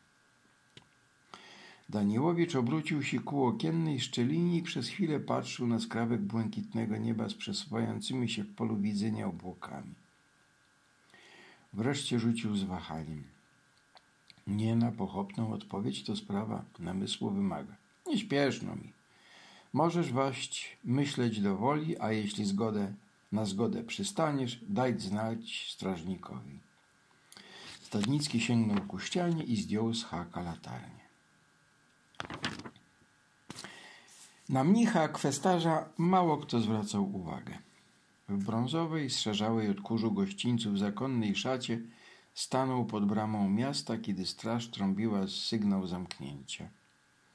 Daniłowicz obrócił się ku okiennej szczelinie i przez chwilę patrzył na skrawek błękitnego nieba z przesuwającymi się w polu widzenia obłokami. Wreszcie rzucił z wahaniem. Nie na pochopną odpowiedź to sprawa namysłu wymaga. Nie śpieszno mi. Możesz waść myśleć do woli, a jeśli na zgodę przystaniesz, daj znać strażnikowi. Stadnicki sięgnął ku ścianie i zdjął z haka latarnię. Na mnicha kwestarza mało kto zwracał uwagę. W brązowej, zszerzałej od kurzu gościńców zakonnej szacie stanął pod bramą miasta, kiedy straż trąbiła sygnał zamknięcia.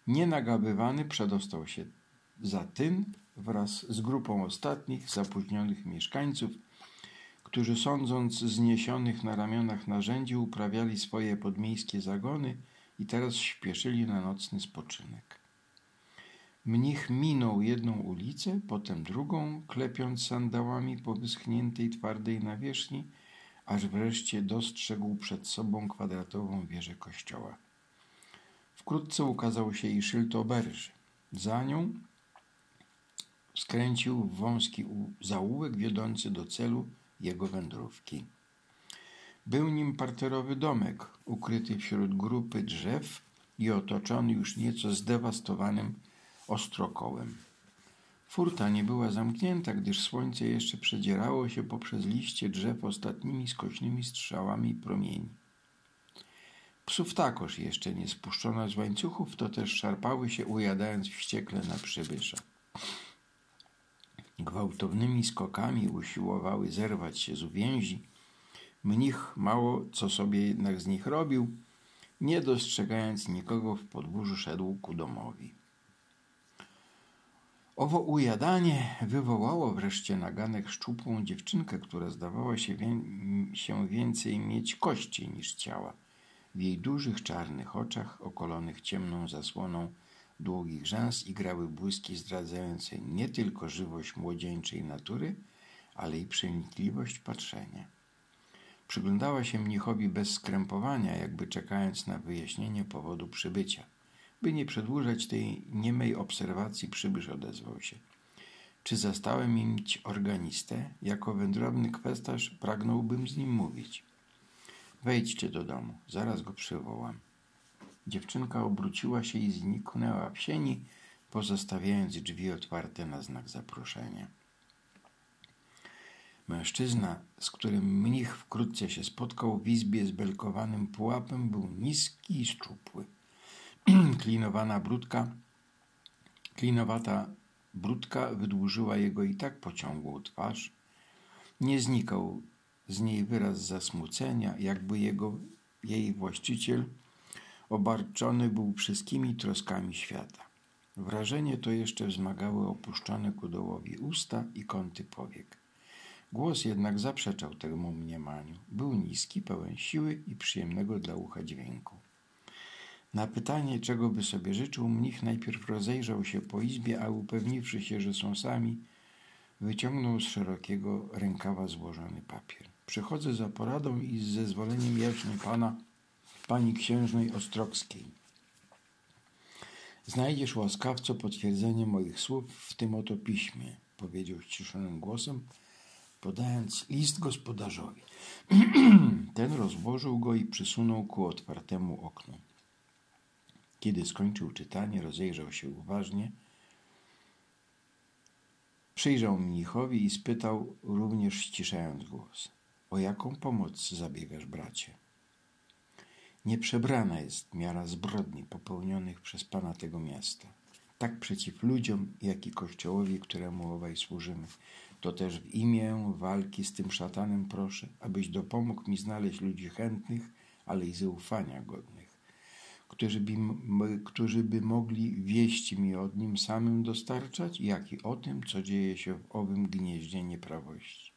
Nienagabywany przedostał się za tyn wraz z grupą ostatnich zapóźnionych mieszkańców, którzy sądząc zniesionych na ramionach narzędzi uprawiali swoje podmiejskie zagony i teraz śpieszyli na nocny spoczynek. Mnich minął jedną ulicę, potem drugą, klepiąc sandałami po wyschniętej twardej nawierzchni, aż wreszcie dostrzegł przed sobą kwadratową wieżę kościoła. Wkrótce ukazał się i szyld oberży. Za nią skręcił w wąski zaułek wiodący do celu jego wędrówki. Był nim parterowy domek, ukryty wśród grupy drzew i otoczony już nieco zdewastowanym ostrokołem. Furta nie była zamknięta, gdyż słońce jeszcze przedzierało się poprzez liście drzew ostatnimi skośnymi strzałami promieni. Psów takoż jeszcze nie spuszczono z łańcuchów, to też szarpały się, ujadając wściekle na przybysza. Gwałtownymi skokami usiłowały zerwać się z uwięzi. Mnich mało co sobie jednak z nich robił, nie dostrzegając nikogo w podwórzu szedł ku domowi. Owo ujadanie wywołało wreszcie na ganek szczupłą dziewczynkę, która zdawała się więcej mieć kości niż ciała. W jej dużych, czarnych oczach, okolonych ciemną zasłoną długich rzęs, igrały błyski zdradzające nie tylko żywość młodzieńczej natury, ale i przenikliwość patrzenia. Przyglądała się mnichowi bez skrępowania, jakby czekając na wyjaśnienie powodu przybycia. By nie przedłużać tej niemej obserwacji, przybysz odezwał się. Czy zastałem mieć organistę? Jako wędrowny kwestarz pragnąłbym z nim mówić. Wejdźcie do domu, zaraz go przywołam. Dziewczynka obróciła się i zniknęła w sieni, pozostawiając drzwi otwarte na znak zaproszenia. Mężczyzna, z którym mnich wkrótce się spotkał w izbie z belkowanym pułapem, był niski i szczupły. Klinowata brudka wydłużyła jego i tak pociągłą twarz. Nie znikał z niej wyraz zasmucenia, jakby jej właściciel obarczony był wszystkimi troskami świata. Wrażenie to jeszcze wzmagały opuszczone ku dołowi usta i kąty powiek. Głos jednak zaprzeczał temu mniemaniu. Był niski, pełen siły i przyjemnego dla ucha dźwięku. Na pytanie, czego by sobie życzył, mnich najpierw rozejrzał się po izbie, a upewniwszy się, że są sami, wyciągnął z szerokiego rękawa złożony papier. Przychodzę za poradą i z zezwoleniem jaśnie pani księżnej Ostrockiej. Znajdziesz, łaskawco, potwierdzenie moich słów w tym oto piśmie, powiedział ściszonym głosem, podając list gospodarzowi. Ten rozłożył go i przysunął ku otwartemu oknu. Kiedy skończył czytanie, rozejrzał się uważnie, przyjrzał mnichowi i spytał, również ściszając głos. O jaką pomoc zabiegasz, bracie? Nieprzebrana jest miara zbrodni popełnionych przez pana tego miasta. Tak przeciw ludziom, jak i Kościołowi, któremu obaj służymy. To też w imię walki z tym szatanem proszę, abyś dopomógł mi znaleźć ludzi chętnych, ale i zaufania godnych, którzy by mogli wieści mi od nim samym dostarczać, jak i o tym, co dzieje się w owym gnieździe nieprawości.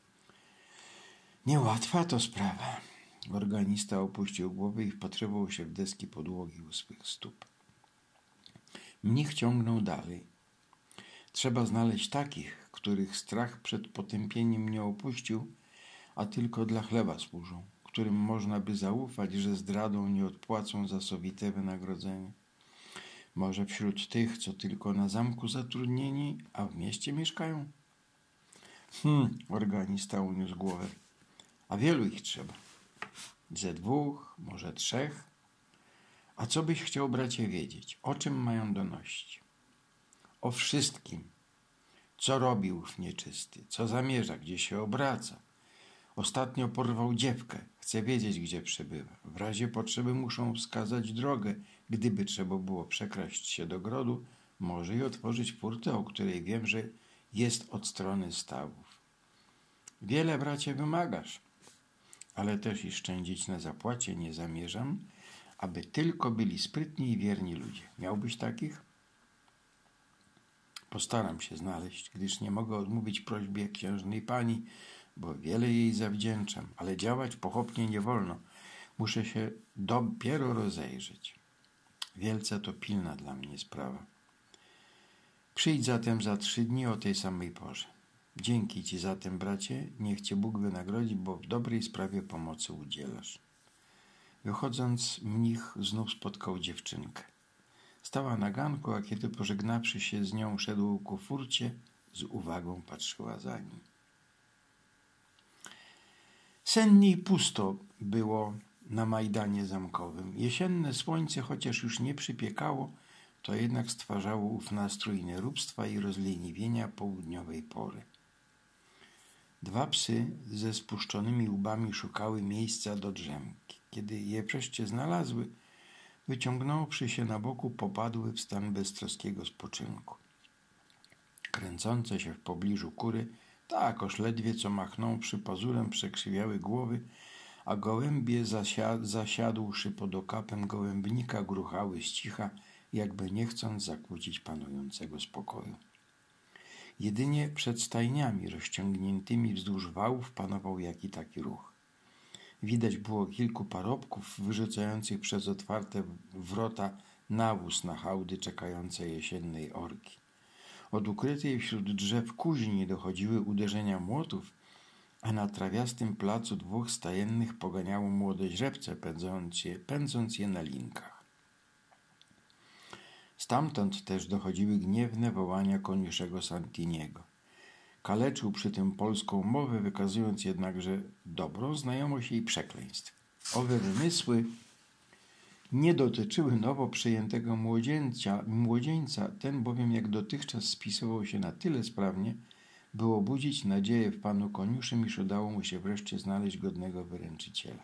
Niełatwa to sprawa. Organista opuścił głowę i wpatrywał się w deski podłogi u swych stóp. Mnich ciągnął dalej. Trzeba znaleźć takich, których strach przed potępieniem nie opuścił, a tylko dla chleba służą, którym można by zaufać, że zdradą nie odpłacą za sowite wynagrodzenie. Może wśród tych, co tylko na zamku zatrudnieni, a w mieście mieszkają? Organista uniósł głowę. A wielu ich trzeba. Ze 2, może 3. A co byś chciał, bracie, wiedzieć? O czym mają donosić? O wszystkim. Co robi ów nieczysty? Co zamierza? Gdzie się obraca? Ostatnio porwał dziewkę. Chce wiedzieć, gdzie przebywa. W razie potrzeby muszą wskazać drogę. Gdyby trzeba było przekraść się do grodu, może i otworzyć furtę, o której wiem, że jest od strony stawów. Wiele, bracie, wymagasz, ale też i szczędzić na zapłacie nie zamierzam, aby tylko byli sprytni i wierni ludzie. Miałbyś takich? Postaram się znaleźć, gdyż nie mogę odmówić prośbie księżnej pani, bo wiele jej zawdzięczam, ale działać pochopnie nie wolno. Muszę się dopiero rozejrzeć. Wielce to pilna dla mnie sprawa. Przyjdź zatem za 3 dni o tej samej porze. Dzięki ci zatem, bracie, niech cię Bóg wynagrodzi, bo w dobrej sprawie pomocy udzielasz. Wychodząc, mnich znów spotkał dziewczynkę. Stała na ganku, a kiedy pożegnawszy się z nią szedł ku furcie, z uwagą patrzyła za nim. Sennie i pusto było na Majdanie Zamkowym. Jesienne słońce, chociaż już nie przypiekało, to jednak stwarzało ów nastrój nieróbstwa i rozleniwienia południowej pory. 2 psy ze spuszczonymi łbami szukały miejsca do drzemki. Kiedy je wreszcie znalazły, wyciągnąwszy się na boku, popadły w stan beztroskiego spoczynku. Kręcące się w pobliżu kury, takoż ledwie co machnąwszy pazurem, przekrzywiały głowy, a gołębie zasiadłszy pod okapem gołębnika gruchały z cicha, jakby nie chcąc zakłócić panującego spokoju. Jedynie przed stajniami rozciągniętymi wzdłuż wałów panował jaki taki ruch. Widać było kilku parobków wyrzucających przez otwarte wrota nawóz na hałdy czekające jesiennej orki. Od ukrytej wśród drzew kuźni dochodziły uderzenia młotów, a na trawiastym placu 2 stajennych poganiało młode źrebce, pędząc je na linkach. Stamtąd też dochodziły gniewne wołania koniuszego Santiniego. Kaleczył przy tym polską mowę, wykazując jednakże dobrą znajomość jej przekleństw. Owe wymysły nie dotyczyły nowo przyjętego młodzieńca, ten bowiem jak dotychczas spisywał się na tyle sprawnie, by obudzić nadzieję w panu koniuszym, iż udało mu się wreszcie znaleźć godnego wyręczyciela.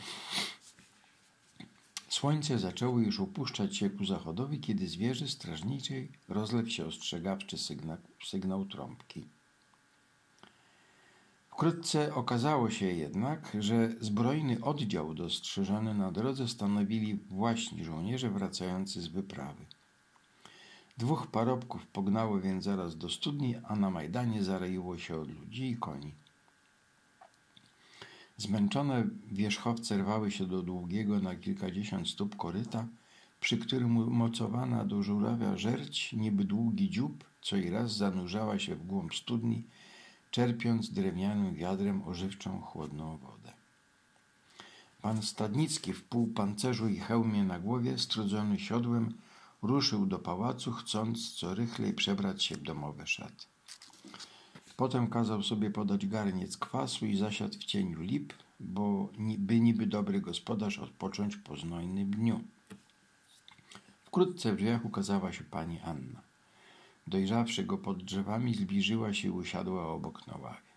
Słońce zaczęło już opuszczać się ku zachodowi, kiedy z wieży strażniczej rozległ się ostrzegawczy sygnał trąbki. Wkrótce okazało się jednak, że zbrojny oddział dostrzeżony na drodze stanowili właśnie żołnierze wracający z wyprawy. 2 parobków pognało więc zaraz do studni, a na Majdanie zaroiło się od ludzi i koni. Zmęczone wierzchowce rwały się do długiego na kilkadziesiąt stóp koryta, przy którym umocowana do żurawia żerć, niby długi dziób, co i raz zanurzała się w głąb studni, czerpiąc drewnianym wiadrem ożywczą, chłodną wodę. Pan Stadnicki w półpancerzu i hełmie na głowie, strudzony siodłem, ruszył do pałacu, chcąc co rychlej przebrać się w domowe szaty. Potem kazał sobie podać garniec kwasu i zasiadł w cieniu lip, by niby dobry gospodarz odpocząć po znojnym dniu. Wkrótce w drzwiach ukazała się pani Anna. Dojrzawszy go pod drzewami, zbliżyła się i usiadła obok na ławie.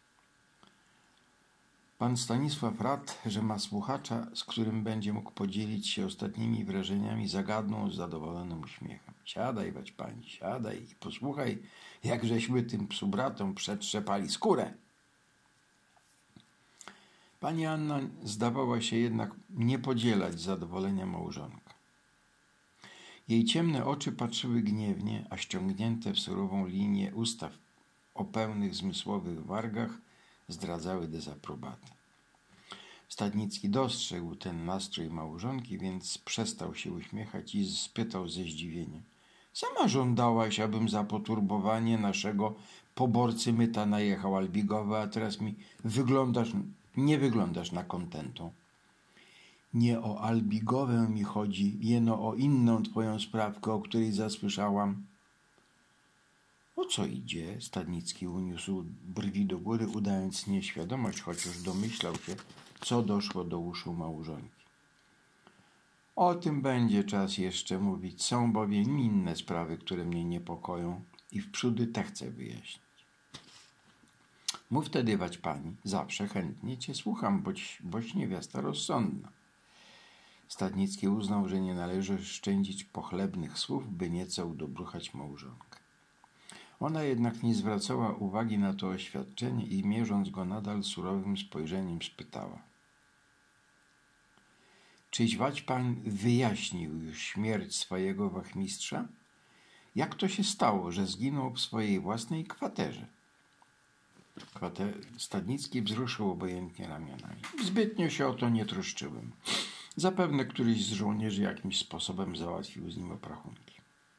Pan Stanisław rad, że ma słuchacza, z którym będzie mógł podzielić się ostatnimi wrażeniami, zagadnął z zadowolonym uśmiechem. Siadaj, wać pani, siadaj i posłuchaj, jak żeśmy tym psubratom przetrzepali skórę. Pani Anna zdawała się jednak nie podzielać zadowolenia małżonka. Jej ciemne oczy patrzyły gniewnie, a ściągnięte w surową linię usta o pełnych zmysłowych wargach zdradzały dezaprobatę. Stadnicki dostrzegł ten nastrój małżonki, więc przestał się uśmiechać i spytał ze zdziwieniem. Sama żądałaś, abym za poturbowanie naszego poborcy myta najechał albigowy, a teraz mi nie wyglądasz na kontentą. Nie o albigowę mi chodzi, jeno o inną twoją sprawkę, o której zasłyszałam. O co idzie? Stadnicki uniósł brwi do góry, udając nieświadomość, chociaż domyślał się, co doszło do uszu małżonki. O tym będzie czas jeszcze mówić. Są bowiem inne sprawy, które mnie niepokoją i wprzódy te chcę wyjaśnić. Mów wtedy, wać pani, zawsze chętnie cię słucham, boś niewiasta rozsądna. Stadnicki uznał, że nie należy szczędzić pochlebnych słów, by nieco udobruchać małżonkę. Ona jednak nie zwracała uwagi na to oświadczenie i mierząc go nadal surowym spojrzeniem spytała. Czyś Waćpan wyjaśnił już śmierć swojego wachmistrza? Jak to się stało, że zginął w swojej własnej kwaterze? Stadnicki wzruszył obojętnie ramionami. Zbytnio się o to nie troszczyłem. Zapewne któryś z żołnierzy jakimś sposobem załatwił z nim obrachunki.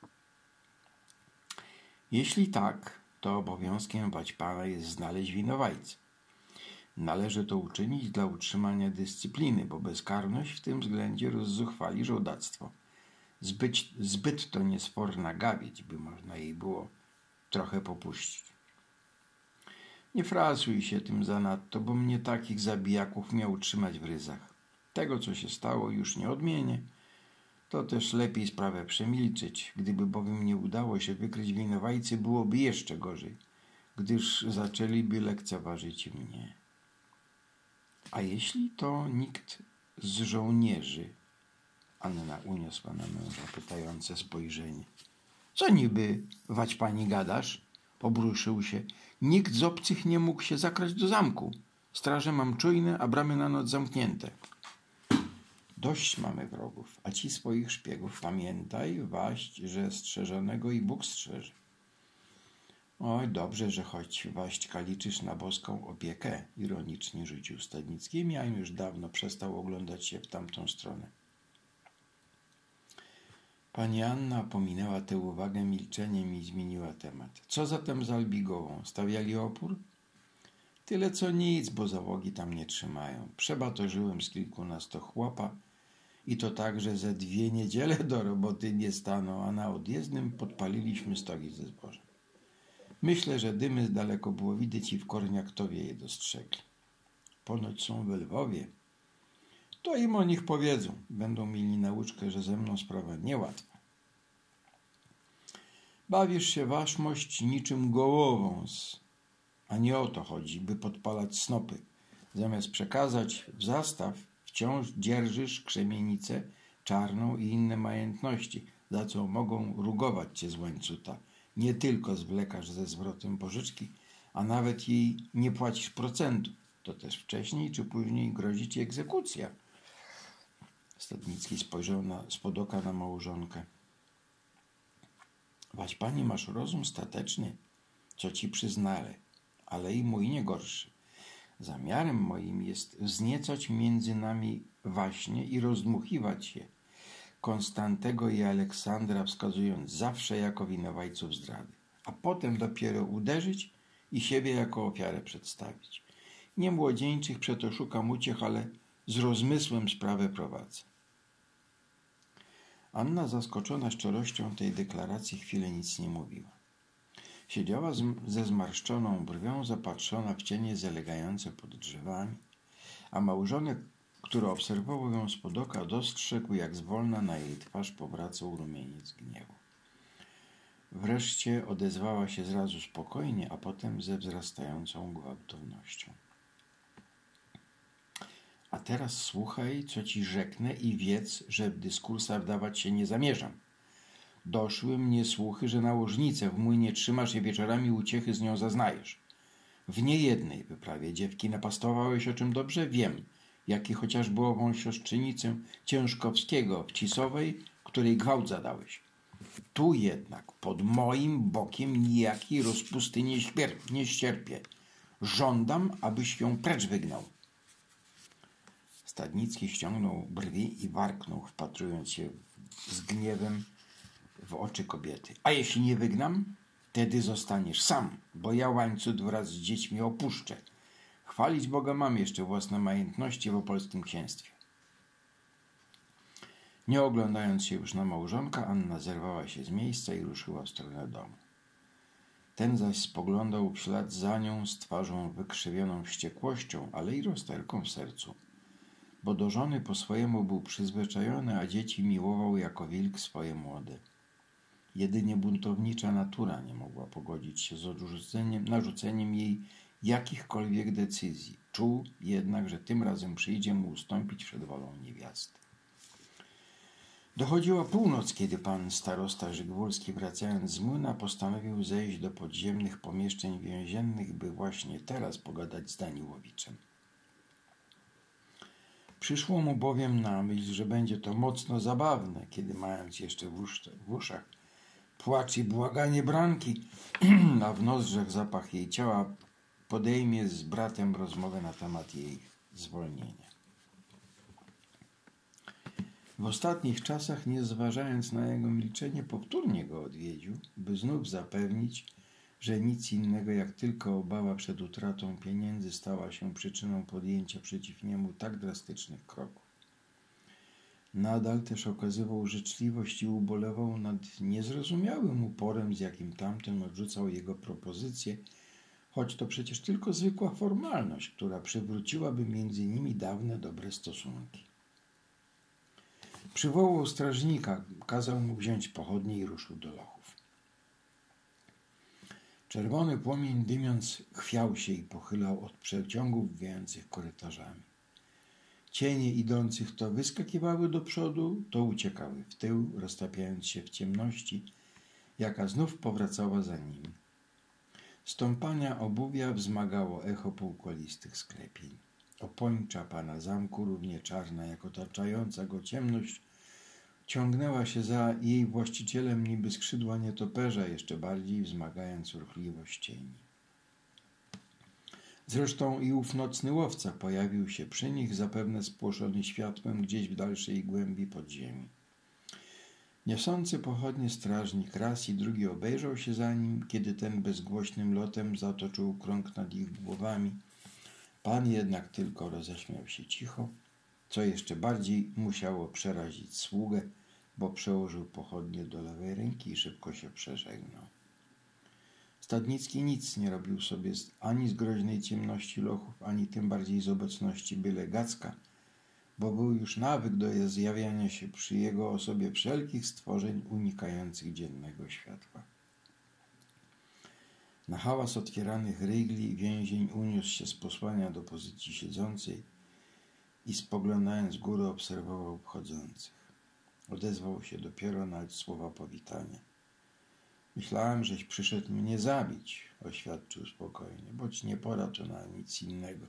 Jeśli tak, to obowiązkiem Waćpana jest znaleźć winowajcę. Należy to uczynić dla utrzymania dyscypliny, bo bezkarność w tym względzie rozzuchwali żołdactwo. Zbyt to niesforna gawieć, by można jej było trochę popuścić. Nie frasuj się tym zanadto, bo mnie takich zabijaków miał trzymać w ryzach. Tego, co się stało, już nie odmienię. To też lepiej sprawę przemilczeć. Gdyby bowiem nie udało się wykryć winowajcy, byłoby jeszcze gorzej, gdyż zaczęliby lekceważyć mnie. A jeśli to nikt z żołnierzy? Anna uniosła na męża pytające spojrzenie. Co niby, Waćpani, gadasz? Obruszył się. Nikt z obcych nie mógł się zakraść do zamku. Straże mam czujne, a bramy na noc zamknięte. Dość mamy wrogów, a ci swoich szpiegów pamiętaj, waść, że strzeżonego i Bóg strzeże. Oj, dobrze, że choć Waśćka liczysz na boską opiekę, ironicznie rzucił Stadnicki. Miałem już dawno przestał oglądać się w tamtą stronę. Pani Anna pominęła tę uwagę milczeniem i zmieniła temat. Co zatem z Albigową? Stawiali opór? Tyle co nic, bo załogi tam nie trzymają. Przebatorzyłem z kilkunastu chłopa i to tak, że ze 2 niedziele do roboty nie staną, a na odjezdnym podpaliliśmy stogi ze zbożem. Myślę, że dymy daleko było widać i w Korniaktowie je dostrzegli. Ponoć są we Lwowie. To im o nich powiedzą. Będą mieli nauczkę, że ze mną sprawa niełatwa. Bawisz się, waszmość, niczym gołowąs. A nie o to chodzi, by podpalać snopy. Zamiast przekazać w zastaw, wciąż dzierżysz krzemienicę czarną i inne majątności, za co mogą rugować cię z łańcuta. Nie tylko zwlekasz ze zwrotem pożyczki, a nawet jej nie płacisz procentu. To też wcześniej czy później grozi ci egzekucja. Stadnicki spojrzał spod oka na małżonkę. Waćpanie, masz rozum stateczny, co ci przyznale, ale i mój nie gorszy. Zamiarem moim jest wzniecać między nami waśnie i rozdmuchiwać się, Konstantego i Aleksandra wskazując zawsze jako winowajców zdrady, a potem dopiero uderzyć i siebie jako ofiarę przedstawić. Nie młodzieńczych przeto szukam uciech, ale z rozmysłem sprawę prowadzę. Anna, zaskoczona szczerością tej deklaracji, chwilę nic nie mówiła. Siedziała ze zmarszczoną brwią, zapatrzona w cienie zalegające pod drzewami, a małżonek, który obserwował ją spod oka, dostrzegł, jak zwolna na jej twarz powracał rumieniec gniewu. Wreszcie odezwała się zrazu spokojnie, a potem ze wzrastającą gwałtownością. A teraz słuchaj, co ci rzeknę i wiedz, że w dyskursa wdawać się nie zamierzam. Doszły mnie słuchy, że nałożnicę w młynie trzymasz i wieczorami uciechy z nią zaznajesz. W niejednej wyprawie dziewki napastowałeś, o czym dobrze wiem, jak i chociażby ową siostrzenicę Ciężkowskiego w Cisowej, której gwałt zadałeś. Tu jednak pod moim bokiem nijakiej rozpusty nie ścierpię. Żądam, abyś ją precz wygnał. Stadnicki ściągnął brwi i warknął, wpatrując się z gniewem w oczy kobiety. A jeśli nie wygnam, wtedy zostaniesz sam, bo ja łańcuch wraz z dziećmi opuszczę. Chwalić Boga mam jeszcze własne majątności w opolskim księstwie. Nie oglądając się już na małżonka, Anna zerwała się z miejsca i ruszyła w stronę domu. Ten zaś spoglądał w ślad za nią z twarzą wykrzywioną wściekłością, ale i rozterką w sercu, bo do żony po swojemu był przyzwyczajony, a dzieci miłował jako wilk swoje młode. Jedynie buntownicza natura nie mogła pogodzić się z narzuceniem jej jakichkolwiek decyzji. Czuł jednak, że tym razem przyjdzie mu ustąpić przed wolą niewiasty. Dochodziła północ, kiedy pan starosta Żygwólski, wracając z młyna, postanowił zejść do podziemnych pomieszczeń więziennych, by właśnie teraz pogadać z Daniłowiczem. Przyszło mu bowiem na myśl, że będzie to mocno zabawne, kiedy mając jeszcze w uszach płacz i błaganie Branki, a w nozdrzach zapach jej ciała, podejmie z bratem rozmowę na temat jej zwolnienia. W ostatnich czasach, nie zważając na jego milczenie, powtórnie go odwiedził, by znów zapewnić, że nic innego jak tylko obawa przed utratą pieniędzy stała się przyczyną podjęcia przeciw niemu tak drastycznych kroków. Nadal też okazywał życzliwość i ubolewał nad niezrozumiałym uporem, z jakim tamten odrzucał jego propozycję, choć to przecież tylko zwykła formalność, która przywróciłaby między nimi dawne dobre stosunki. Przywołał strażnika, kazał mu wziąć pochodnie i ruszył do lochów. Czerwony płomień, dymiąc, chwiał się i pochylał od przeciągów wijących korytarzami. Cienie idących to wyskakiwały do przodu, to uciekały w tył, roztapiając się w ciemności, jaka znów powracała za nimi. Stąpania obuwia wzmagało echo półkolistych sklepień. Opończa pana zamku, równie czarna jak otaczająca go ciemność, ciągnęła się za jej właścicielem niby skrzydła nietoperza, jeszcze bardziej wzmagając ruchliwość cieni. Zresztą i ów nocny łowca pojawił się przy nich, zapewne spłoszony światłem gdzieś w dalszej głębi podziemi. Niosący pochodnie strażnik raz i drugi obejrzał się za nim, kiedy ten bezgłośnym lotem zatoczył krąg nad ich głowami. Pan jednak tylko roześmiał się cicho, co jeszcze bardziej musiało przerazić sługę, bo przełożył pochodnie do lewej ręki i szybko się przeżegnał. Stadnicki nic nie robił sobie ani z groźnej ciemności lochów, ani tym bardziej z obecności byle Gacka, bo był już nawyk do zjawiania się przy jego osobie wszelkich stworzeń unikających dziennego światła. Na hałas otwieranych rygli więzień uniósł się z posłania do pozycji siedzącej i spoglądając z góry obserwował wchodzących. Odezwał się dopiero na słowa powitania. Myślałem, żeś przyszedł mnie zabić, oświadczył spokojnie, boć nie pora tu na nic innego.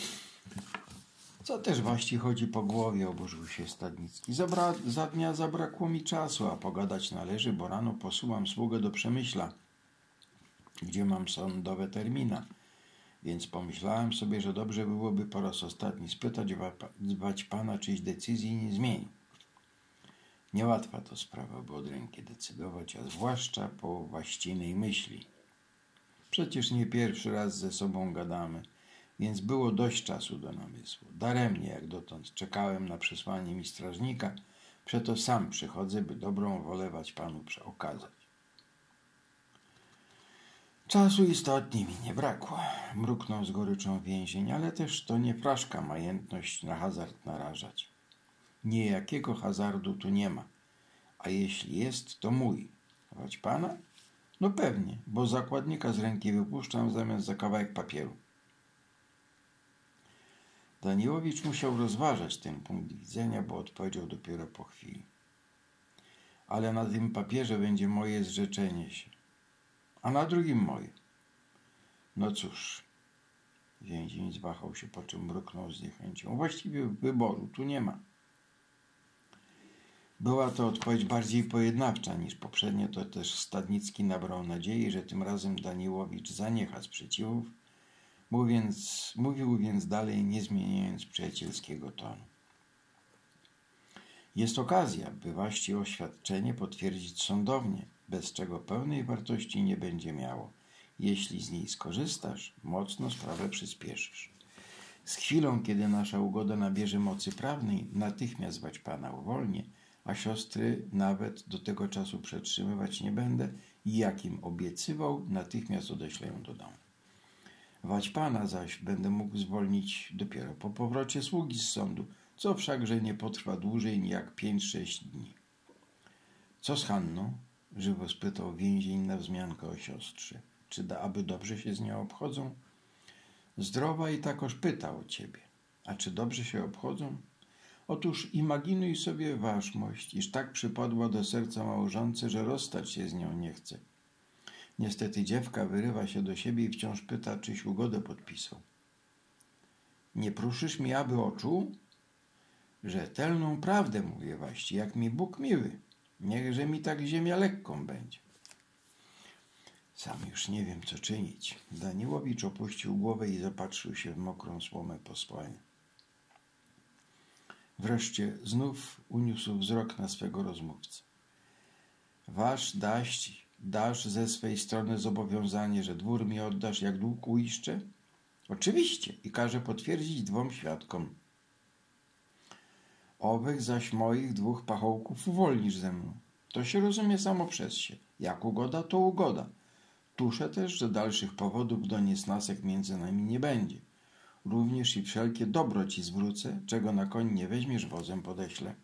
Co też właści chodzi po głowie, oburzył się Stadnicki. Za dnia zabrakło mi czasu, a pogadać należy, bo rano posyłam sługę do Przemyśla, gdzie mam sądowe termina, więc pomyślałem sobie, że dobrze byłoby po raz ostatni spytać pana, czyś decyzji nie zmieni. Niełatwa to sprawa, by od ręki decydować, a zwłaszcza po właściwej myśli. Przecież nie pierwszy raz ze sobą gadamy, więc było dość czasu do namysłu. Daremnie, jak dotąd czekałem na przesłanie mi strażnika, przeto sam przychodzę, by dobrą wolę panu okazać. Czasu istotnie mi nie brakło, mruknął z goryczą więzień, ale też to nie fraszka majętność na hazard narażać. Niejakiego hazardu tu nie ma, a jeśli jest, to mój. Wać pana? No pewnie, bo zakładnika z ręki wypuszczam zamiast za kawałek papieru. Daniłowicz musiał rozważać ten punkt widzenia, bo odpowiedział dopiero po chwili. Ale na tym papierze będzie moje zrzeczenie się, a na drugim moje. No cóż, więzień zwahał się, po czym mruknął z niechęcią. Właściwie wyboru tu nie ma. Była to odpowiedź bardziej pojednawcza niż poprzednio, to też Stadnicki nabrał nadziei, że tym razem Daniłowicz zaniecha sprzeciwów, mówił więc dalej, nie zmieniając przyjacielskiego tonu. Jest okazja, by waści oświadczenie potwierdzić sądownie, bez czego pełnej wartości nie będzie miało. Jeśli z niej skorzystasz, mocno sprawę przyspieszysz. Z chwilą, kiedy nasza ugoda nabierze mocy prawnej, natychmiast wać pana uwolnię, a siostry nawet do tego czasu przetrzymywać nie będę i jakim obiecywał, natychmiast odeślę ją do domu. Wać pana zaś będę mógł zwolnić dopiero po powrocie sługi z sądu, co wszakże nie potrwa dłużej jak 5-6 dni. Co z Hanną? Żywo spytał więzień na wzmiankę o siostrze. Czy aby dobrze się z nią obchodzą? Zdrowa i takoż pyta o ciebie. A czy dobrze się obchodzą? Otóż imaginuj sobie waszmość, iż tak przypadła do serca małżonce, że rozstać się z nią nie chce. Niestety dziewka wyrywa się do siebie i wciąż pyta, czyś ugodę podpisał. Nie pruszysz mi aby oczu? Rzetelną prawdę mówię waści, jak mi Bóg miły. Niechże mi tak ziemia lekką będzie. Sam już nie wiem, co czynić. Daniłowicz opuścił głowę i zapatrzył się w mokrą słomę posłania. Wreszcie znów uniósł wzrok na swego rozmówcę. Wasz dasz ze swej strony zobowiązanie, że dwór mi oddasz, jak dług uiszczę? Oczywiście i każę potwierdzić 2 świadkom. Owych zaś moich 2 pachołków uwolnisz ze mną. To się rozumie samo przez się. Jak ugoda, to ugoda. Tuszę też, że dalszych powodów do niesnasek między nami nie będzie. Również i wszelkie dobro ci zwrócę, czego na koń nie weźmiesz, wozem podeślę.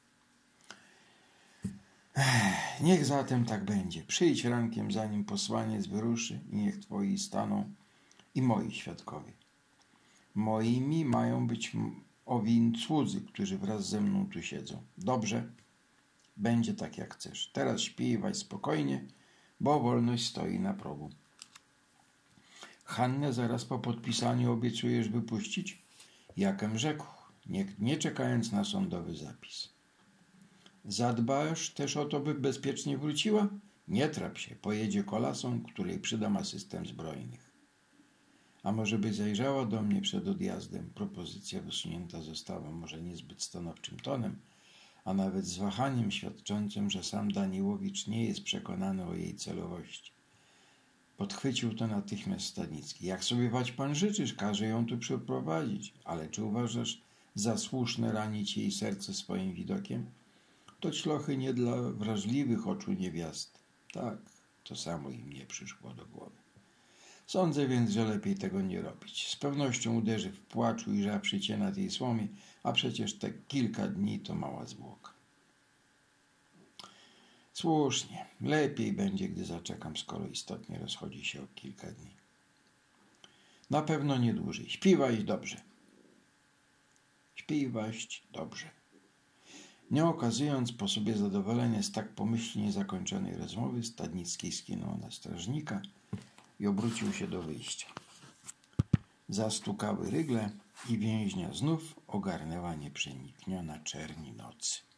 Niech zatem tak będzie. Przyjdź rankiem, zanim posłaniec wyruszy i niech twoi staną i moi świadkowie. Moimi mają być owi cudzy, którzy wraz ze mną tu siedzą. Dobrze, będzie tak jak chcesz. Teraz śpij i waś spokojnie, bo wolność stoi na progu. Hannę zaraz po podpisaniu obiecujesz wypuścić? Jakem rzekł, nie czekając na sądowy zapis. Zadbasz też o to, by bezpiecznie wróciła? Nie trap się, pojedzie kolasą, której przydam asystent zbrojnych. A może by zajrzała do mnie przed odjazdem? Propozycja wysunięta została może niezbyt stanowczym tonem, a nawet z wahaniem świadczącym, że sam Daniłowicz nie jest przekonany o jej celowości. Podchwycił to natychmiast Stanicki. Jak sobie wać pan życzysz, każe ją tu przyprowadzić, ale czy uważasz za słuszne ranić jej serce swoim widokiem? To ślochy nie dla wrażliwych oczu niewiast. Tak, to samo im nie przyszło do głowy. Sądzę więc, że lepiej tego nie robić. Z pewnością uderzy w płaczu i żaprzy cię na tej słomie, a przecież te kilka dni to mała zwłoka. Słusznie. Lepiej będzie, gdy zaczekam, skoro istotnie rozchodzi się o kilka dni. Na pewno nie dłużej. Śpiewaj dobrze. Śpiewaj dobrze. Nie okazując po sobie zadowolenia z tak pomyślnie zakończonej rozmowy, Stadnicki skinął na strażnika i obrócił się do wyjścia. Zastukały rygle i więźnia znów ogarnęła nieprzenikniona czerni nocy.